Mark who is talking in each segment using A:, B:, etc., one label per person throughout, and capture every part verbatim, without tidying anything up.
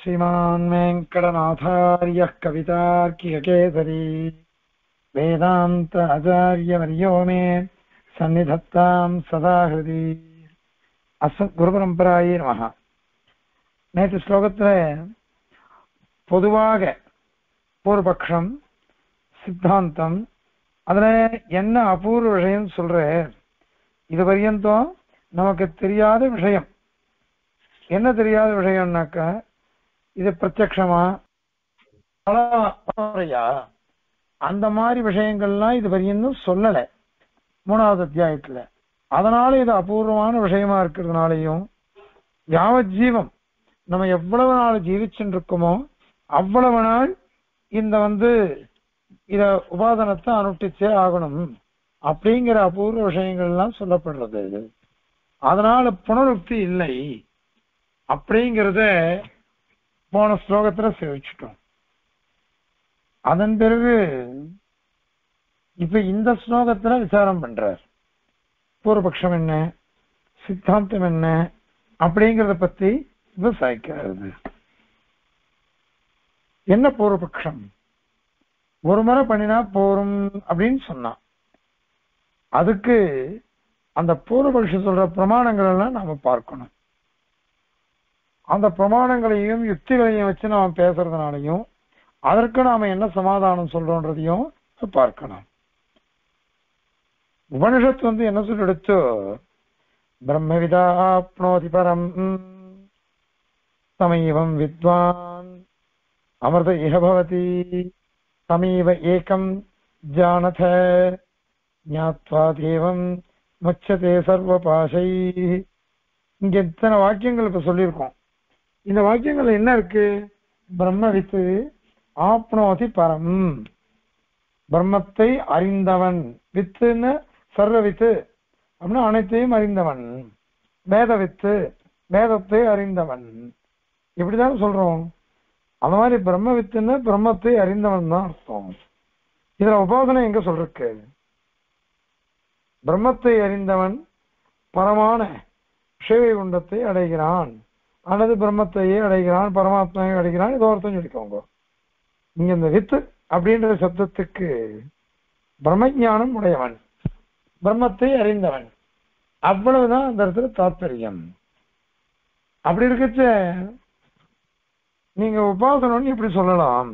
A: श्रीमान् वेङ्कटनाथार्यः कवितार्किककेसरी वेदान्त आचार्यवर्यो मे सन्निधत्तां सदा हृदि अस्मद्गुरुपरम्परायै நமஹ. நேற்று ஸ்லோகத்துல பொதுவாக பூர்வபக்ஷம் சித்தாந்தம் அதுல என்ன அபூர்வ விஷயம் சொல்ற, இது பர்யந்தம் நமக்கு தெரியாத விஷயம். என்ன தெரியாத விஷயம்னாக்கா, இது பிரத்யக்ஷமா அந்த மாதிரி விஷயங்கள்லாம் இது பர்யந்தம் சொல்லல மூணாவது அத்தியாயத்துல. அதனால இது அபூர்வமான விஷயமா இருக்கிறதுனாலையும், யாவத் ஜீவம் நம்ம எவ்வளவு நாள் ஜீவிச்சுட்டு இருக்கோமோ அவ்வளவு நாள் இந்த வந்து இத உபாதனத்தை அனுஷ்டிச்சே ஆகணும் அப்படிங்கிற அபூர்வ விஷயங்கள்லாம் சொல்லப்படுறது. அதனால புனருக்தி இல்லை அப்படிங்கிறத போன ஸ்லோகத்துல சேவிச்சுட்டோம். அதன் பிறகு இப்ப இந்த ஸ்லோகத்துல விசாரம் பண்றார். பூர்வபக்ஷம் என்ன, சித்தாந்தம் என்ன அப்படிங்கிறத பத்தி விசாரிக்கிறது. என்ன பூர்வபக்ஷம்? ஒரு முறை பண்ணினா போரும் அப்படின்னு சொன்னான். அதுக்கு அந்த பூர்வபக்ஷம் சொல்ற பிரமாணங்கள் எல்லாம் நாம பார்க்கணும். அந்த பிரமாணங்களையும் யுக்திகளையும் வச்சு நாம பேசுறதுனாலையும் அதற்கு நாம என்ன சமாதானம் சொல்றோன்றதையும் பார்க்கணும். உபனிஷத்து வந்து என்ன சொல்லி எடுத்தோ, பிரம்மவிதா ஆப்னோதி பரம் சமீபம் வித்வான் அமிர்த இஹபவதி சமீப ஏகம் ஜானத ஞாத்வா தேவம் முச்சதே சர்வ பாஷை. இங்க இத்தனை வாக்கியங்கள் இப்ப சொல்லியிருக்கோம். இந்த வாக்கியங்கள் என்ன இருக்கு? பிரம்மவித்து ஆப்னோதி பரம், பிரம்மத்தை அறிந்தவன். வித்துன்னு சர்வ வித்து அப்படின்னா அனைத்தையும் அறிந்தவன். வேத வித்து வேதத்தை அறிந்தவன், இப்படிதான் சொல்றோம். அந்த மாதிரி பிரம்ம வித்துன்னு பிரம்மத்தை அறிந்தவன் தான் அர்த்தம். இதுல உபாசனை எங்க சொல்றக்கு? பிரம்மத்தை அறிந்தவன் பரமான சிவை குண்டத்தை அடைகிறான் அல்லது பிரம்மத்தையே அடைகிறான், பரமாத்மாவை அடைகிறான், ஏதோ அர்த்தம் சொல்லிக்கோங்க. இங்க இந்த வித்து அப்படின்ற சப்தத்துக்கு பிரம்மஞானம் உடையவன், பிரம்மத்தை அறிந்தவன், அவ்வளவுதான் அந்த இடத்துல தாத்பரியம். அப்படி இருக்கச்ச நீங்க உபாசனம்னு எப்படி சொல்லலாம்?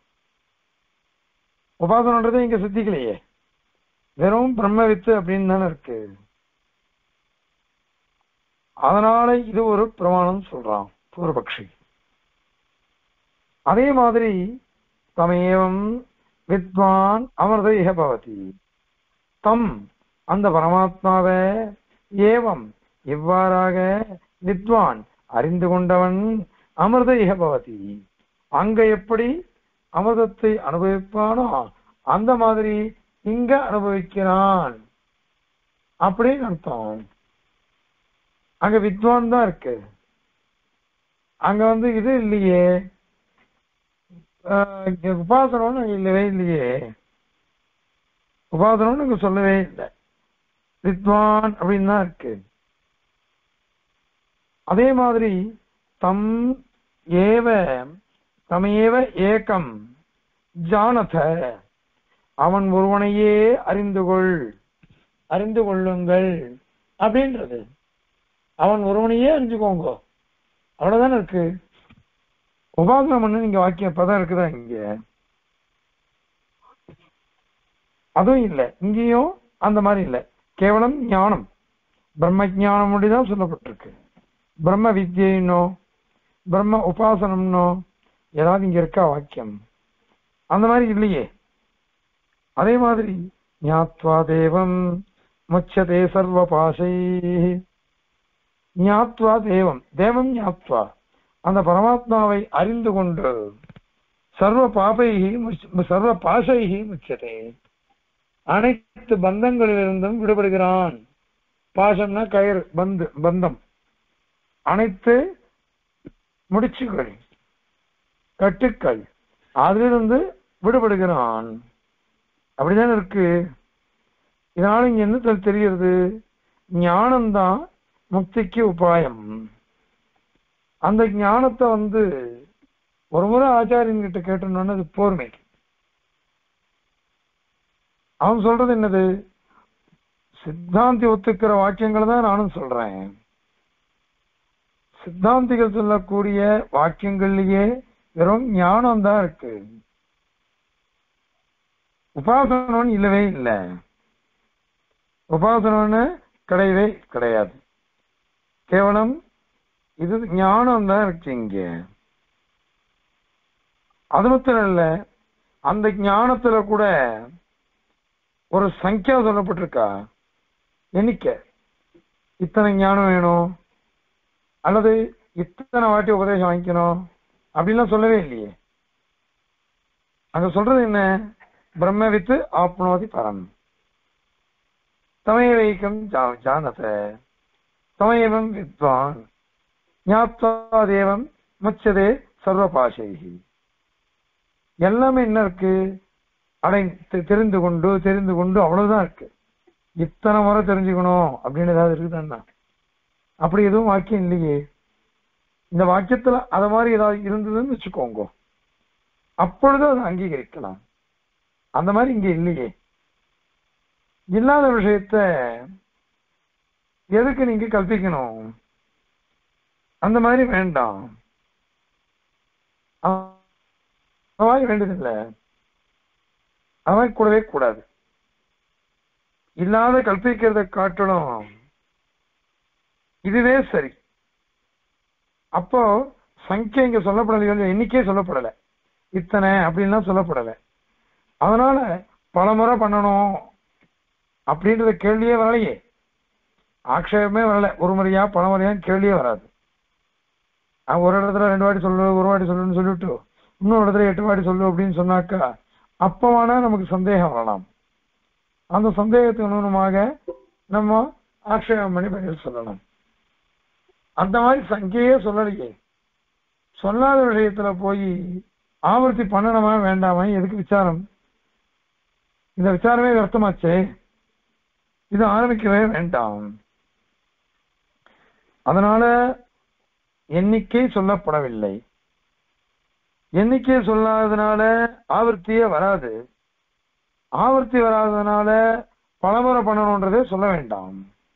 A: உபாசனன்றதை இங்க சித்திக்கலையே, வெறும் பிரம்ம வித்து அப்படின்னு தானே இருக்கு. அதனால இது ஒரு பிரமாணம் சொல்றான் பூர்வபக்ஷி. அதே மாதிரி தமேவம் வித்வான் அமிர்த இஹ பவதி, தம் அந்த பரமாத்மாவை ஏவம் இவ்வாறாக வித்வான் அறிந்து கொண்டவன் அமிர்த இஹ பவதி அங்க எப்படி அமிர்தத்தை அனுபவிப்பானோ அந்த மாதிரி இங்க அனுபவிக்கிறான் அப்படின்னு அர்த்தம். அங்க வித்வான் தான் இருக்கு, அங்க வந்து இது இல்லையே, உபாசனம்னு இல்லவே இல்லையே, உபாசனம்னு இங்க சொல்லவே இல்லை, வித்வான் அப்படின்னு தான் இருக்கு. அதே மாதிரி தம் ஏவ தமேவ ஏகம் ஜானத, அவன் ஒருவனையே அறிந்து கொள், அறிந்து கொள்ளுங்கள் அப்படின்றது. அவன் ஒருவனையே அறிஞ்சுக்கோங்க, அவ்வளவுதானே இருக்கு. உபாசனம் பண்ணு நீங்க வாக்கியம் இப்பதான் இருக்குதா? இங்க அதுவும் இல்லை, இங்கேயும் அந்த மாதிரி இல்லை. கேவலம் ஞானம், பிரம்ம ஜானம் அப்படிதான் சொல்லப்பட்டிருக்கு. பிரம்ம வித்யினோ பிரம்ம உபாசனம்னோ ஏதாவது இங்க இருக்கா வாக்கியம்? அந்த மாதிரி இல்லையே. அதே மாதிரி ஞாத்வா தேவம் முச்சதே சர்வ பாஷை, ஞாத்வா தேவம், தேவம் ஞாத்வா அந்த பரமாத்மாவை அறிந்து கொண்டு சர்வ பாபைகி சர்வ பாஷைகி முச்சதே, அனைத்து பந்தங்களிலிருந்தும் விடுபடுகிறான். பாசம்னா கயிறு, பந்து பந்தம், அனைத்து முடிச்சுகள் கட்டுக்கள் அதிலிருந்து விடுபடுகிறான். அப்படிதான் இருக்கு. இதனால இங்க என்ன தெரிகிறது? ஞானம்தான் முக்திக்கு உபாயம். அந்த ஞானத்தை வந்து ஒரு முறை ஆச்சாரியன் கிட்ட கேட்டோன்னு அது போர்மை. அவன் சொல்றது என்னது? சித்தாந்தி ஒத்துக்கிற வாக்கியங்களை தான் நானும் சொல்றேன். சித்தாந்திகள் சொல்லக்கூடிய வாக்கியங்கள்லயே வெறும் ஞானம் தான் இருக்கு, உபாசனம் இல்லவே இல்லை. உபாசனம்னு கிடையவே கிடையாது. கேவலம் இது ஞானம் தான் இருக்கு இங்க. அது மாத்திரம் இல்ல, அந்த ஞானத்துல கூட ஒரு சங்கியா சொல்லப்பட்டிருக்கா, எண்ணிக்கை. இத்தனை ஞானம் வேணும் அல்லது இத்தனை வாட்டி உபதேசம் வாங்கிக்கணும் அப்படின்லாம் சொல்லவே இல்லையே. அங்க சொல்றது என்ன? பிரம்மவித்து ஆப்னோதி பரம் தமேவைக்கம் ஜானத தமேவம் வித்வான் ஞாத்வா தேவம் முச்சதே சர்வபாஷைஹி. எல்லாமே என்ன இருக்கு? அடை தெரிந்து கொண்டு தெரிந்து கொண்டு அவ்வளவுதான் இருக்கு. இத்தனை முறை தெரிஞ்சுக்கணும் அப்படின்னு ஏதாவது இருக்குதான்னா? அப்படி எதுவும் வாக்கியம் இல்லையே. இந்த வாக்கியத்துல அத மாதிரி ஏதாவது இருந்ததுன்னு வச்சுக்கோங்க, அப்பொழுது அதை அங்கீகரிக்கலாம். அந்த மாதிரி இங்க இல்லையே. இல்லாத விஷயத்த எதுக்கு நீங்க கல்பிக்கணும்? அந்த மாதிரி வேண்டாம், அந்த மாதிரி வேண்டியதில்லை, அது மாதிரி கூடவே கூடாது. இல்லாத கல்பிக்கிறத காட்டணும், இதுவே சரி. அப்போ சங்கியா இங்க சொல்லப்படலை, எண்ணிக்கையே சொல்லப்படலை, இத்தனை அப்படின்லாம் சொல்லப்படலை. அதனால பல முறை பண்ணணும் அப்படின்றத கேள்வியே வரலையே, ஆக்ஷேபமே வரல. ஒரு முறையா பல முறையான்னு கேள்வியே வராது. ஒரு இடத்துல ரெண்டு வாட்டி சொல்லு, ஒரு வாட்டி சொல்லுன்னு சொல்லிவிட்டு இன்னொரு இடத்துல எட்டு வாட்டி சொல்லு அப்படின்னு சொன்னாக்கா அப்பவானா நமக்கு சந்தேகம் வரலாம். அந்த சந்தேகத்துக்கு அனுகுணமாக நம்ம ஆக்ஷேபம் பண்ணி பதில் சொல்லணும். அந்த மாதிரி சங்கையே சொல்லலையே. சொல்லாத விஷயத்துல போய் ஆவர்த்தி பண்ணணுமா வேண்டாமா? எதுக்கு விசாரம்? இந்த விசாரமே வியர்த்தமாச்சே, இது ஆரம்பிக்கவே வேண்டாம். அதனால எண்ணிக்கை சொல்லப்படவில்லை. எண்ணிக்கை சொல்லாததுனால ஆவர்த்தியே வராது. ஆவர்த்தி வராததுனால பலமுறை பண்ணணும்ன்றதே சொல்ல வேண்டாம்.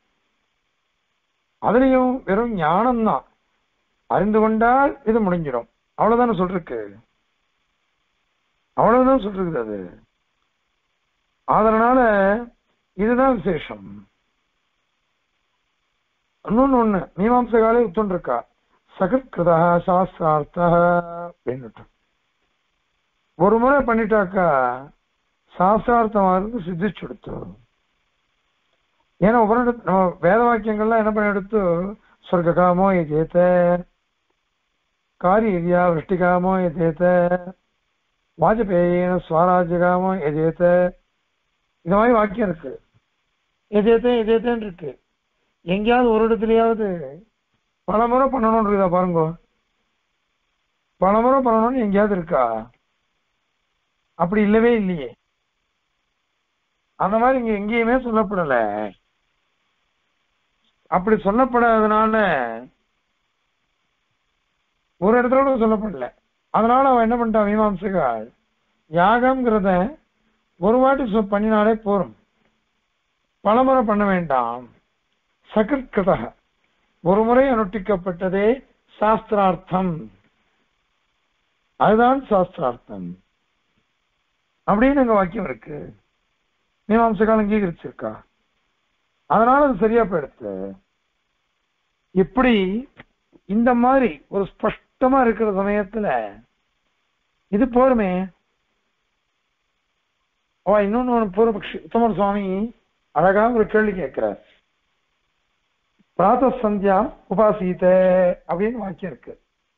A: அதுலயும் வெறும் ஞானம்தான், அறிந்து கொண்டால் இது முடிஞ்சிடும், அவ்வளவுதானே சொல்லிருக்கு. அவ்வளவுதான் சொல்லிருக்குது அது. அதனால இதுதான் விசேஷம். இன்னொன்னு ஒண்ணு மீமாம்சகாலே உத்தொன்று இருக்கா, சகிருதா சாஸ்திரார்த்தா அப்படின்னுட்டு. ஒரு முறை பண்ணிட்டாக்கா சாஸ்திரார்த்தமாக சித்திச்சு எடுத்து. ஏன்னா ஒவ்வொரு நம்ம வேத வாக்கியங்கள்லாம் என்ன பண்ணி எடுத்து, சொர்க்காமோ எதேத்த காரியா விருஷ்டிகாமோ எதேத்த வாஜபேயின ஸ்வராஜ்யகாமோ எதேத்த, இந்த மாதிரி வாக்கியம் இருக்கு. எதேத்த எதேத்தன்னு இருக்கு. எங்கேயாவது ஒரு இடத்துலயாவது பலமுறை பண்ணணும்னு இருக்குதா பாருங்க? பலமுறை பண்ணணும்னு எங்கேயாவது இருக்கா? அப்படி இல்லவே இல்லையே. அந்த மாதிரி இங்க எங்கேயுமே சொல்லப்படல. அப்படி சொல்லப்படாதனால ஒரு இடத்துல கூட சொல்லப்படல. அதனால அவன் என்ன பண்ணிட்டான் மீமாம்சகால், யாகம்ங்கிறத ஒரு வாட்டி பண்ணினாலே போரும், பலமுறை பண்ண வேண்டாம். சகிருத்கிருத ஒரு முறை அனுஷ்டிக்கப்பட்டதே சாஸ்திரார்த்தம், அதுதான் சாஸ்திரார்த்தம் அப்படின்னு அங்க வாக்கியம் இருக்கு. மீமாம்சகால் அங்கீகரிச்சிருக்கா. அதனால அது சரியா போயிடுத்து. இப்படி இந்த மாதிரி ஒரு ஸ்பஷ்டமா இருக்கிற சமயத்துல இது போருமே. அவ இன்னொன்னு பூர்வபக்ஷி உத்தமர் சுவாமி அழகா ஒரு கேள்வி கேட்கிறார். பிராத சந்தியா உபாசீத அப்படின்னு வாக்கியம் இருக்கு.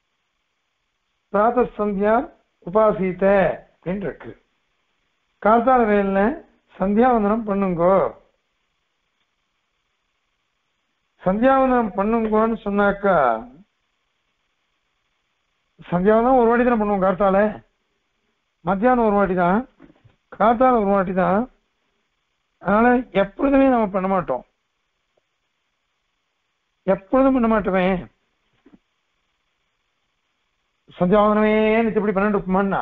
A: பிராத சந்தியா உபாசீத அப்படின்னு இருக்கு. காத்தால வேலை சந்தியாவந்தனம் பண்ணுங்கோ, சந்தியாவந்தனம் பண்ணுங்கோன்னு சொன்னாக்கா, சந்தியாவந்தனம் ஒரு வாட்டி தானே பண்ணுவோம் காத்தால, மத்தியானம் ஒரு வாட்டி தான், காத்தால ஒரு வாட்டி தான். அதனால எப்பொழுதுமே நம்ம பண்ண மாட்டோம், எப்பொழுதும் பண்ண மாட்டோமே. சந்தியாவந்தனமே நிச்சயப்படி பன்னெண்டு இருக்குமான்னா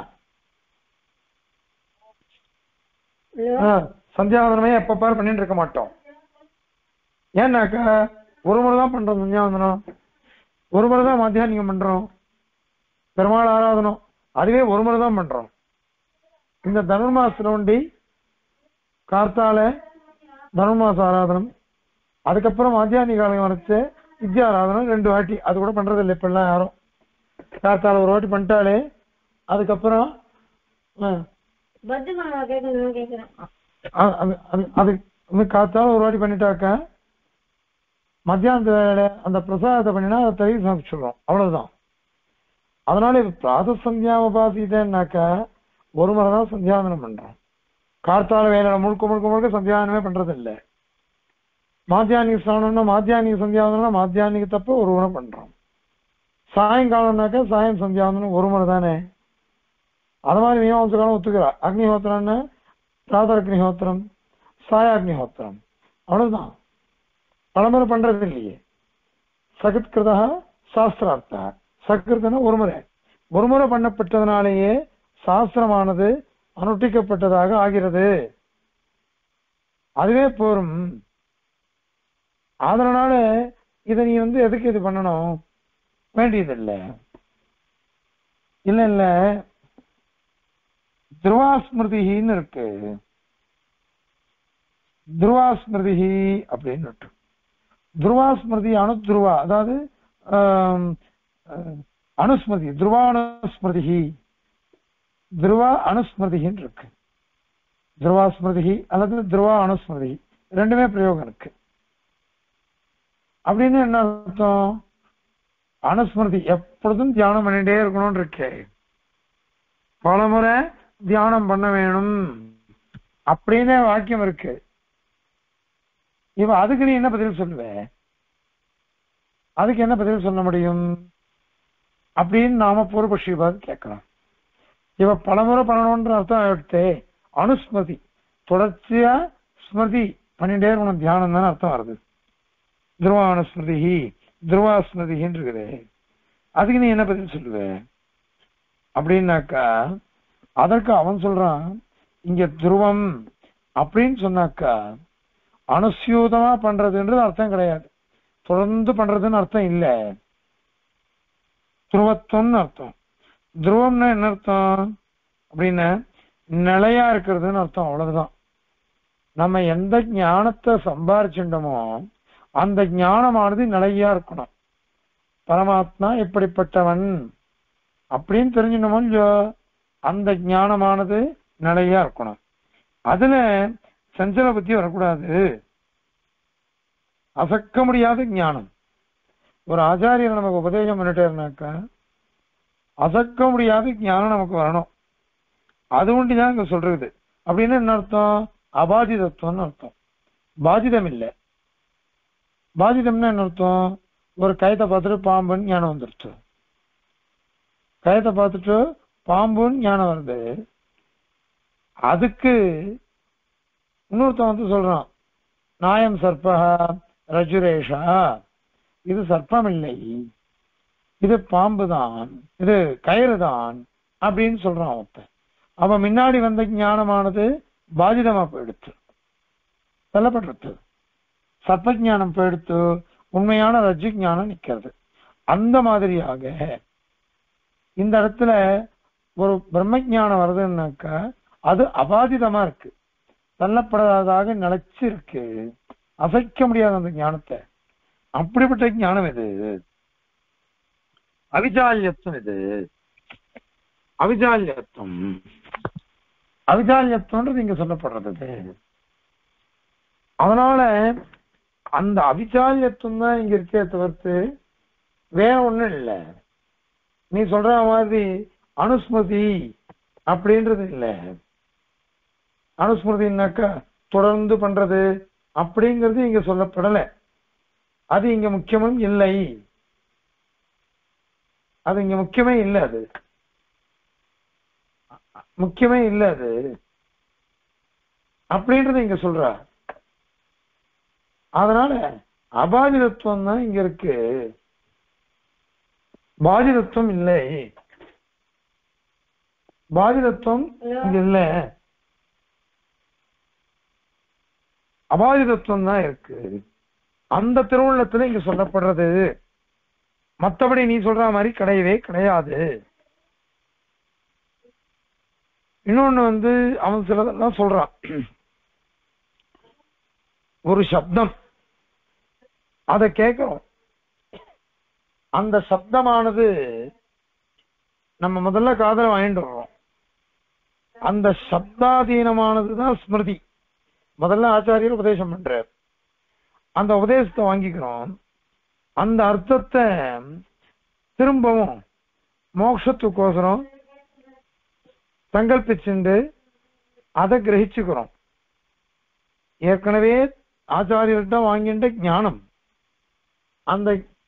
A: சந்தியாவந்தனமே எப்ப பாரு பண்ணிட்டு இருக்க மாட்டோம். ஏன்னாக்கா ஒரு முறை தான் பண்றோம் சந்தியாவந்தனம், ஒரு முறை தான் மாத்தியானிகம் பண்றோம், பெருமாள் ஆராதனம் அதுவே ஒரு முறை தான் பண்றோம். இந்த தனுர்மாசத்துல ஒண்டி கார்த்தால தனுர்மாச ஆராதனம், அதுக்கப்புறம் மாத்தியானி காலம் வரைச்சு வித்யா ஆராதனம் ரெண்டு வாட்டி, அது கூட பண்றது இல்லை இப்ப எல்லாம் யாரும். கார்த்தால ஒரு வாட்டி பண்ணிட்டாலே அதுக்கப்புறம் அது காத்தால ஒரு வாட்டி பண்ணிட்டாக்க மத்தியானத்துல அந்த பிரசாதத்தை பண்ணினா அதை தயிர் சமைச்சிடுறோம், அவ்வளவுதான். அதனால இப்ப பிராத சந்தியா உபாசிட்டேன்னாக்கா ஒரு முறை தான் சந்தியாவந்தனம் பண்றோம். கார்த்தால வேலை முழுக்க முழுக்க முழுக்க சந்தியாவனமே பண்றது இல்லை. மாத்தியானிக ஸ்நானம்னா மாத்தியானிக சந்தியாவந்தனம் மாத்தியானிக தப்ப ஒரு முறை பண்றோம். சாயங்காலம்னாக்கா சாயம் சந்தியாவந்தனம் ஒரு முறை தானே. அது மாதிரி மீமாம்ச காலம் ஒத்துக்கிறா. அக்னிஹோத்திரம்னா பிராத அக்னிஹோத்திரம் சாய அக்னிஹோத்திரம் அவ்வளவுதான், பலமுறை பண்றது இல்லையே. சகத்கிருதா சாஸ்திரார்த்தா, சகிருத்தனா ஒரு முறை, ஒரு முறை பண்ணப்பட்டதுனாலேயே சாஸ்திரமானது அனுஷ்டிக்கப்பட்டதாக ஆகிறது, அதுவே போரும். அதனால இதை நீ வந்து எதுக்கு இது பண்ணணும் வேண்டியதில்லை. இல்ல இல்ல துருவாஸ்மிருதின்னு இருக்கு, துருவாஸ்மிருதி அப்படின்னு இருக்கு. துருவாஸ்மிருதி அணுத்ருவா, அதாவது அனுஸ்மிருதி, துருவானுஸ்மிருதி, துருவா அனுஸ்மிருதின்னு இருக்கு. துருவாஸ்மிருதி அல்லது துருவா அனுஸ்மிருதி ரெண்டுமே பிரயோகம் இருக்கு. அப்படின்னு என்ன அர்த்தம்? அனுஸ்மிருதி எப்பொழுதும் தியானம் பண்ணிட்டே இருக்கணும்னு இருக்கு, பலமுறை தியானம் பண்ண வேணும் அப்படின்னு வாக்கியம் இருக்கு. இவ அதுக்கு நீ என்ன பதில் சொல்லுவ? அதுக்கு என்ன பதில் சொல்ல முடியும் அப்படின்னு நாம பூர்வபக்ஷி பார்த்து கேட்கலாம். இவ பலமுறை பண்ணணும்ன்ற அர்த்தம் எடுத்தே அனுஸ்மிருதி, தொடர்ச்சியா ஸ்மிருதி பண்ணிட்டே இருக்கணும், தியானம் தானே அர்த்தம் வருது. துருவானுஸ்மிருதி துருவாஸ்மிருதின்னு இருக்குது, அதுக்கு நீ என்ன பதில் சொல்லுவ அப்படின்னாக்கா அதற்கு அவன் சொல்றான், இங்க துருவம் அப்படின்னு சொன்னாக்கா அனுசியூதமா பண்றதுன்றது அர்த்தம் கிடையாது, தொடர்ந்து பண்றதுன்னு அர்த்தம் இல்ல, துருவத்துவம்னு அர்த்தம். துருவம்னா என்ன அர்த்தம் அப்படின்னா நிலையா இருக்கிறதுன்னு அர்த்தம், அவ்வளவுதான். நம்ம எந்த ஞானத்தை சம்பாரிச்சுட்டோமோ அந்த ஞானமானது நிலையா இருக்கணும். பரமாத்மா எப்படிப்பட்டவன் அப்படின்னு தெரிஞ்சுட்டோமோ இல்லையோ அந்த ஞானமானது நிலையா இருக்கணும். அதுல சஞ்சல புத்தி வரக்கூடாது, அசக்க முடியாத ஞானம். ஒரு ஆச்சாரியர் நமக்கு உபதேசம் பண்ணிட்டேன்னாக்கா அசக்க முடியாத ஞானம் நமக்கு வரணும், அது ஒண்டிதான் இங்க சொல்றது. அப்படின்னு என்ன அர்த்தம்? அபாதிதத்துவம்னு அர்த்தம், பாதிதம் இல்லை. பாதிதம்னா என்ன அர்த்தம்? ஒரு கயத்தை பார்த்துட்டு பாம்புன்னு ஞானம் வந்துருச்சு, கயத்தை பார்த்துட்டு பாம்புன்னு ஞானம் வருது, அதுக்கு இன்னொருத்தன் வந்து சொல்றான் நாயம் சர்பா ரஜுரேஷா, இது சர்ப்பம் இல்லை, இது பாம்பு தான், இது கயிறு தான் அப்படின்னு சொல்றான் ஒருத்தன். அவன் முன்னாடி வந்த ஞானமானது பாதிதமா போயிடுச்சு, தள்ளப்பட்டு சர்ப்ப ஞானம் போயிடுத்து, உண்மையான ரஜ்ஜு ஞானம் நிக்கிறது. அந்த மாதிரியாக இந்த இடத்துல ஒரு பிரம்ம ஞானம் வருதுன்னாக்கா அது அபாதிதமா இருக்கு, தள்ளப்படாததாக நிலைச்சு இருக்கு, அசைக்க முடியாத அந்த ஞானத்தை. அப்படிப்பட்ட ஞானம் இது அவிஜால்யத்துவம், இது அவிஜால்யத்துவம். அவிஜால்யத்துவன்றது இங்க சொல்லப்படுறது. அதனால அந்த அவிஜால்யத்துவம் தான் இங்க இருக்கே தவிர்த்து வேற ஒண்ணும் இல்லை. நீ சொல்ற மாதிரி அனுஸ்மிருதி அப்படின்றது இல்லை. அனுஸ்மிருதினாக்கா தொடர்ந்து பண்றது அப்படிங்கிறது இங்க சொல்லப்படலை, அது இங்க முக்கியமும் இல்லை, அது இங்க முக்கியமே இல்லை, அது முக்கியமே இல்லை அது அப்படின்றது இங்க சொல்ற. அதனால அபாதிதத்துவம் தான் இங்க இருக்கு, பாதிதத்துவம் இல்லை பாதிதத்துவம் இங்க இல்ல, அபாதிதத்துவம் தான் இருக்கு. அந்த திருவுள்ளத்துல இங்க சொல்லப்படுறது. மற்றபடி நீ சொல்ற மாதிரி கிடையவே கிடையாது. இன்னொன்னு வந்து அவன் சிலதெல்லாம் சொல்றான். ஒரு சப்தம் அதை கேட்கிறோம், அந்த சப்தமானது நம்ம முதல்ல காதல வாங்கிட்டு வர்றோம். அந்த சப்தாதீனமானதுதான் ஸ்மிருதி. முதல்ல ஆச்சாரியர் உபதேசம் பண்றார், அந்த உபதேசத்தை வாங்கிக்கிறோம். அந்த அர்த்தத்தை திரும்பவும் மோட்சத்துக்கோசரம் சங்கல்பிச்சுண்டு அதை கிரகிச்சுக்கிறோம். ஏற்கனவே ஆச்சாரியர்கிட்ட வாங்கின்ற ஞானம் அந்த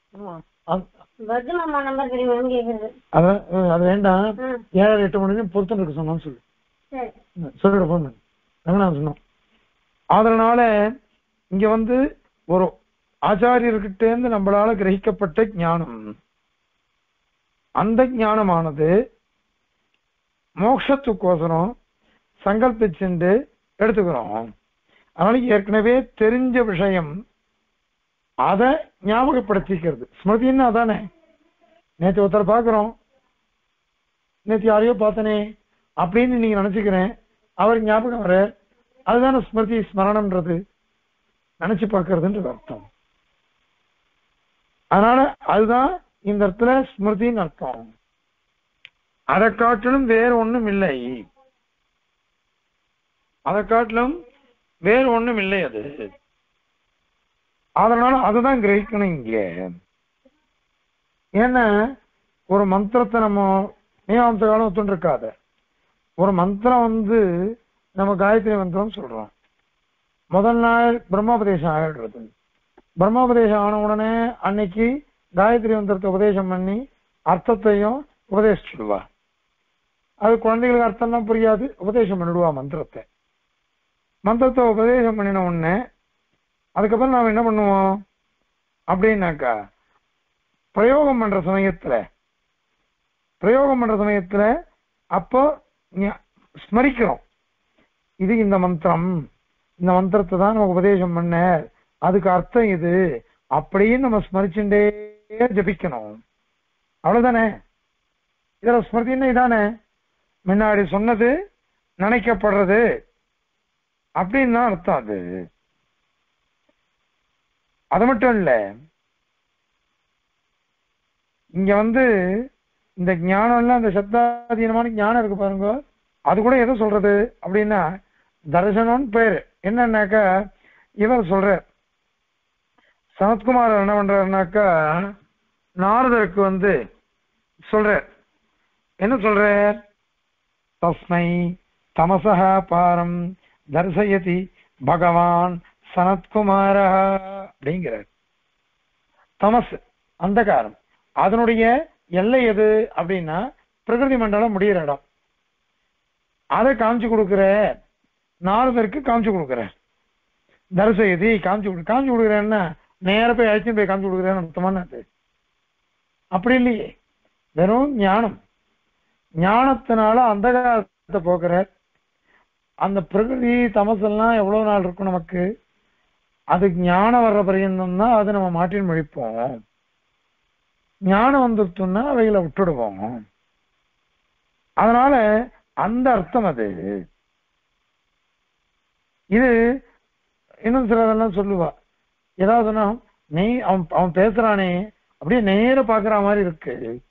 A: அது வேண்டாம். ஏழரை எட்டு மணி பொருத்தம் இருக்கு சொன்னான்னு சொல்லு சொல்லிட போன சொன்னோம். அதனால இங்க வந்து ஒரு ஆச்சாரியர்கிட்ட இருந்து நம்மளால கிரகிக்கப்பட்ட ஞானம், அந்த ஞானமானது மோட்சத்துக்கோசரம் சங்கல்பிச்சுண்டு எடுத்துக்கிறோம். அதனால ஏற்கனவே தெரிஞ்ச விஷயம் அதை ஞாபகப்படுத்திக்கிறது. ஸ்மிருதின்னு அதானே. நேற்று ஒருத்தர் பார்க்கிறோம், நேற்று யாரையோ பார்த்தனே அப்படின்னு நீங்க நினைச்சுக்கிறேன், அவர் ஞாபகம் வர, அதுதானே ஸ்மிருதி. ஸ்மரணம்ன்றது நினைச்சு பார்க்கறதுன்றது அர்த்தம். அதனால அதுதான் இந்த இடத்துல ஸ்மிருதின்னு அர்த்தம். அதை காட்டிலும் வேறு ஒண்ணும் இல்லை, அதை காட்டிலும் வேறு ஒண்ணும் இல்லை அது. அதனால அதுதான் கிரகிக்கணும் இங்க. ஏன்னா ஒரு மந்திரத்தை நம்ம மீமாம்ச காலம் ஒத்துண்டு இருக்காத, ஒரு மந்திரம் வந்து நம்ம காயத்ரி மந்திரம் சொல்றோம். முதல் நாள் பிரம்மோபதேசம் ஆகிடுறது. பிரம்மோபதேசம் ஆன உடனே அன்னைக்கு காயத்ரி மந்திரத்தை உபதேசம் பண்ணி அர்த்தத்தையும் உபதேசிச்சுடுவா. அது குழந்தைகளுக்கு அர்த்தம் தான் புரியாது, உபதேசம் பண்ணிடுவா மந்திரத்தை. மந்திரத்தை உபதேசம் பண்ணின உடனே அதுக்கப்புறம் நாம் என்ன பண்ணுவோம் அப்படின்னாக்கா, பிரயோகம் பண்ற சமயத்துல பிரயோகம் பண்ற சமயத்துல அப்போ ஸ்மரிக்கிறோம், இது இந்த மந்திரம், இந்த மந்திரத்தை தான் நம்ம உபதேசம் பண்ண, அதுக்கு அர்த்தம் இது அப்படின்னு நம்ம ஸ்மரிச்சுட்டே ஜபிக்கணும். அவ்வளவுதானே. இதுல ஸ்மிருதின்னு இதானே, முன்னாடி சொன்னது நினைக்கப்படுறது அப்படின்னு தான் அர்த்தம். அது அது மட்டும் இல்ல, இங்க வந்து இந்த ஞானம் எல்லாம், இந்த சப்தாதீனமான ஞானம் இருக்கு பாருங்க, அது கூட எதை சொல்றது அப்படின்னா தரிசனம்னு பேரு. என்னன்னாக்கா இவர் சொல்ற சனத்குமார் என்ன பண்றாருனாக்கா, நாரதருக்கு வந்து சொல்ற என்ன சொல்ற, தஸ்மை தமசஹ பாரம் தர்சயதி பகவான் சனத்குமார அப்படிங்கிறார். தமஸ் அந்தகாரம், அதனுடைய எல்லை எது அப்படின்னா பிரகிருதி மண்டலம் முடிகிற இடம். அதை காமிச்சு கொடுக்கிற நாரதருக்கு காமிச்சு கொடுக்குற. தரிசயதி காமிச்சு கொடு காமிச்சு கொடுக்குறேன்னா நேர போய் அழைச்சின்னு போய் காமிச்சு கொடுக்குறேன்னு அர்த்தமான அது அப்படி இல்லையே. வெறும் ஞானம், ஞானத்தினால அந்தகாரத்தை போக்குற. அந்த பிரகிருதி தமசெல்லாம் எவ்வளவு நாள் இருக்கும் நமக்கு, அது ஞானம் வர்ற பரியந்தம் தான் அதை நம்ம மாட்டின் மொழிப்போம். ஞானம் வந்துட்டோம்னா அவைகளை விட்டுடுவோம். அதனால அந்த அர்த்தம் அது. இது இன்னும் சிலதெல்லாம் சொல்லுவா, ஏதாவதுன்னா நீ அவன் அவன் பேசுறானே அப்படியே நேர பாக்குற மாதிரி இருக்கு,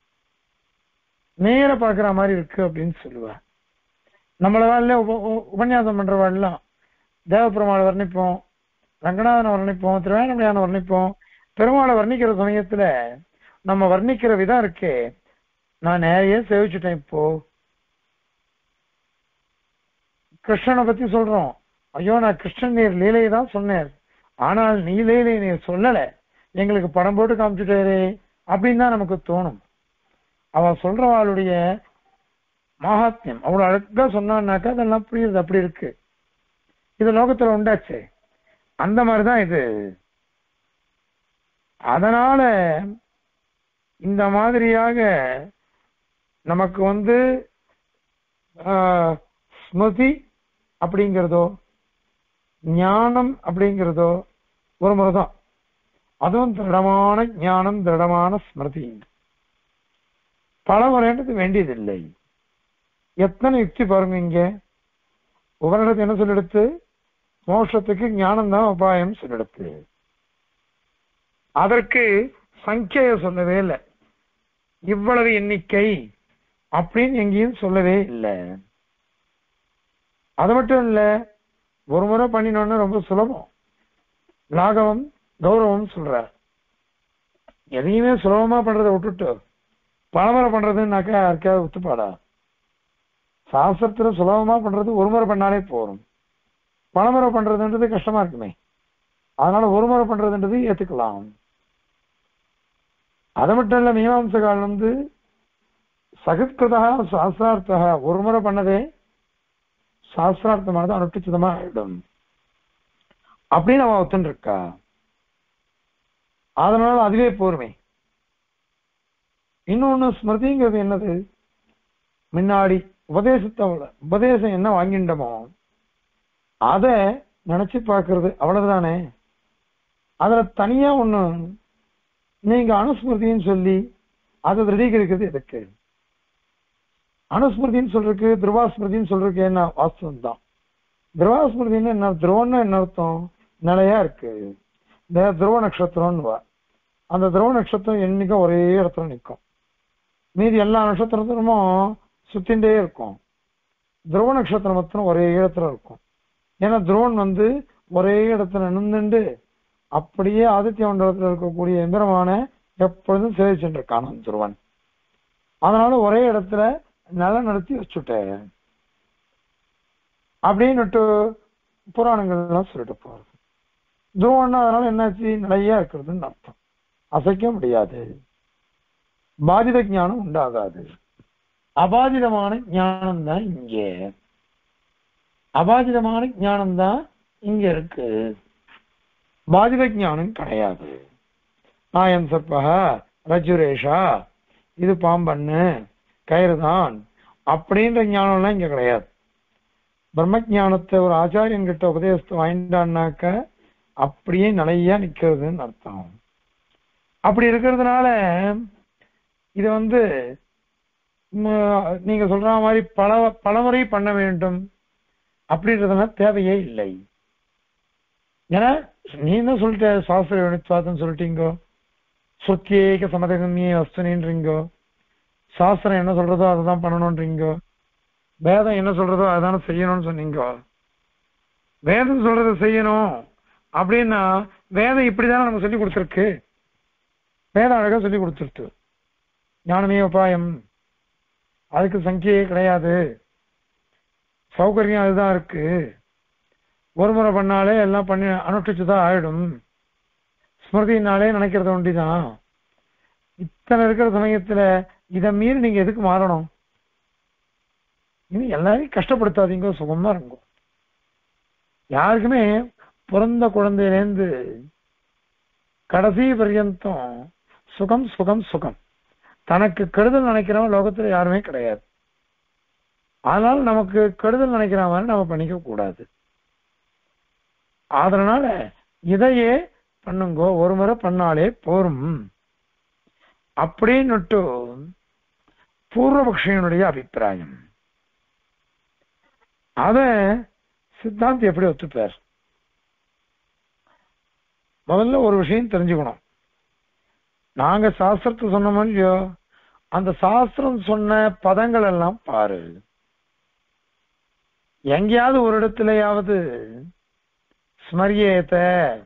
A: நேர பாக்குற மாதிரி இருக்கு அப்படின்னு சொல்லுவா. நம்மளவாழ்ல உப உபன்யாசம் பண்றவாழ்லாம் தேவபெருமாளை வர்ணிப்போம், ரங்கநாதனை வர்ணிப்போம், திருவேணமலையான வர்ணிப்போம். பெருமாளை வர்ணிக்கிற சமயத்துல நம்ம வர்ணிக்கிற விதம் இருக்கே, நான் நிறைய சேவிச்சுட்டேன். இப்போ கிருஷ்ணனை பத்தி சொல்றோம், ஐயோ நான் கிருஷ்ணன் நீர் லீலையை தான் சொன்னேன், ஆனால் நீ லீலை நீர் சொல்லல, எங்களுக்கு படம் போட்டு காமிச்சுட்டாரு அப்படின்னு தான் நமக்கு தோணும். அவ சொல்றவாளுடைய மகாத்மியம் அவ்வளவு அழகா சொன்னான்னாக்கா அதெல்லாம் புரியுது. அப்படி இருக்கு, இது லோகத்துல உண்டாச்சு. அந்த மாதிரிதான் இது. அதனால இந்த மாதிரியாக நமக்கு வந்து ஆஹ், ஸ்மிருதி அப்படிங்கிறதோ ஞானம் அப்படிங்கிறதோ ஒரு முறைதான். அதுவும் திருடமான ஞானம், திருடமான ஸ்மிருதி. பல முறைன்றது வேண்டியதில்லை. எத்தனை யுக்தி பாருங்க இங்க. உபனிடத்து என்ன சொல்லிடுத்து? மோட்சத்துக்கு ஞானம் தான் உபாயம் சொல்லிடுத்து. அதற்கு சங்கைய சொல்லவே இல்லை. இவ்வளவு எண்ணிக்கை அப்படின்னு எங்கேயும் சொல்லவே இல்லை. அது மட்டும் இல்ல, ஒரு முறை பண்ணினோன்னு ரொம்ப சுலபம். லாகவம் கௌரவம் சொல்ற. எதையுமே சுலபமா பண்றதை விட்டுட்டு பலமுறை பண்றதுன்னாக்கா யாருக்காவது ஒத்துப்பாடா? சாஸ்திரத்துல சுலபமா பண்றது ஒரு முறை பண்ணாலே போறோம். பலமுறை பண்றதுன்றது கஷ்டமா இருக்குமே. அதனால ஒரு முறை பண்றதுன்றது ஏத்துக்கலாம். அது மட்டும் இல்ல, மீமாம்சகால் வந்து சகத்கிருதா சாஸ்திரார்த்தா, ஒரு முறை பண்ணதே சாஸ்திரார்த்தமானது அனுஷ்டிச்சிதமா ஆயிடும் அப்படின்னு அவன் ஒத்துன்னு இருக்கா. அதனால அதுவே போருமே. இன்னொன்னு ஸ்மிருதிங்கிறது என்னது? முன்னாடி உபதேசத்தை உபதேசம் என்ன வாங்கிட்டோமோ அத நினைச்சு பார்க்கறது, அவ்வளவுதானே. அதுல தனியா ஒண்ணு நீங்க அனுஸ்மிருதின்னு சொல்லி அதை திருடீகரிக்கிறது எதுக்கு? அனுஸ்மிருதின்னு சொல்றதுக்கு துருவாஸ்மிருதின்னு சொல்றதுக்கு என்ன வாஸ்தவம் தான். துருவாஸ்மிருதின்னு என்ன? துருவம்னு என்ன அர்த்தம்? நிலையா இருக்கு. இந்த துருவ நட்சத்திரம்னு, அந்த துருவ நட்சத்திரம் என்னைக்கும் ஒரே இடத்துல நிற்கும். மீதி எல்லா நட்சத்திரத்தினமும் சுத்தின்றே இருக்கும். துருவ நட்சத்திரம் மாத்திரம் ஒரே இடத்துல இருக்கும். ஏன்னா துருவன் வந்து ஒரே இடத்துல நின்றுண்டு அப்படியே ஆதித்ய மண்டலத்தில் இருக்கக்கூடிய எந்திரமான எப்பொழுதும் சேவிச்சுட்டு இருக்கான் துருவன். அதனால ஒரே இடத்துல நில நடத்தி வச்சுட்டேன் அப்படின்னுட்டு புராணங்கள்லாம் சொல்லிட்டு போறது. துருவன்னா அதனால என்னாச்சு? நிலையா இருக்கிறதுன்னு அர்த்தம். அசைக்க முடியாது. பாதித ஞானம் உண்டாகாது. அபாதிதமான ஞானம் தான் இங்க. அபாதிதமான ஞானம் தான் இங்க இருக்கு. பாதித ஞானம் கிடையாது. நாயம் சர்பகா ரஜுரேஷா, இது பாம்பண்ணு கயிறுதான் அப்படின்ற ஞானம்லாம் இங்க கிடையாது. பிரம்ம ஞானத்தை ஒரு ஆச்சாரியன் கிட்ட உபதேசத்தை வாங்கிட்டான்னாக்க அப்படியே நிலையா நிக்கிறதுன்னு அர்த்தம். அப்படி இருக்கிறதுனால இது வந்து நீங்க சொல்ற மாதிரி பல பலமுறை பண்ண வேண்டும் அப்படின்றதுனால தேவையே இல்லை. ஏன்னா நீ என்ன சொல்லிட்ட? சாஸ்திர யுனித்வாதம் சொல்லிட்டீங்கோ, சுத்தியேக சமதகமியே வஸ்துனின்றீங்கோ, சாஸ்திரம் என்ன சொல்றதோ அதுதான் பண்ணணும்ன்றீங்கோ, வேதம் என்ன சொல்றதோ அதான செய்யணும்னு சொன்னீங்கோ. வேதம் சொல்றதை செய்யணும் அப்படின்னா வேதம் இப்படிதானே நமக்கு சொல்லி கொடுத்துருக்கு. வேதம் அழகா சொல்லி கொடுத்துருக்கு. ஞானமே உபாயம், அதுக்கு சங்கியே கிடையாது, சௌகரியம் அதுதான் இருக்கு, ஒரு முறை பண்ணாலே எல்லாம் பண்ணி அனுஷ்டிச்சுதான் ஆயிடும், ஸ்மிருதினாலே நினைக்கிறத ஒண்டிதான். இத்தனை இருக்கிற சமயத்துல இதை மீறி நீங்க எதுக்கு மாறணும்? இனி எல்லாரையும் கஷ்டப்படுத்தாதீங்க, சுகமா இருக்கும். யாருக்குமே பிறந்த குழந்தையிலேருந்து கடைசி பர்யந்தம் சுகம் சுகம் சுகம். தனக்கு கெடுதல் நினைக்கிறவன் லோகத்துல யாருமே கிடையாது. அதனால நமக்கு கெடுதல் நினைக்கிற மாதிரி நம்ம பண்ணிக்க கூடாது. அதனால இதையே பண்ணுங்கோ, ஒரு முறை பண்ணாலே போரும் அப்படின்னுட்டு பூர்வபக்ஷனுடைய அபிப்பிராயம். அத சித்தாந்தி எப்படி ஒத்துப்பார்? முதல்ல ஒரு விஷயம் தெரிஞ்சுக்கணும். நாங்க சாஸ்திரத்தை சொன்னோமோ இல்லையோ, அந்த சாஸ்திரம் சொன்ன பதங்கள் எல்லாம் பாரு. எங்கேயாவது ஒரு இடத்துலயாவது ஸ்மரியேத,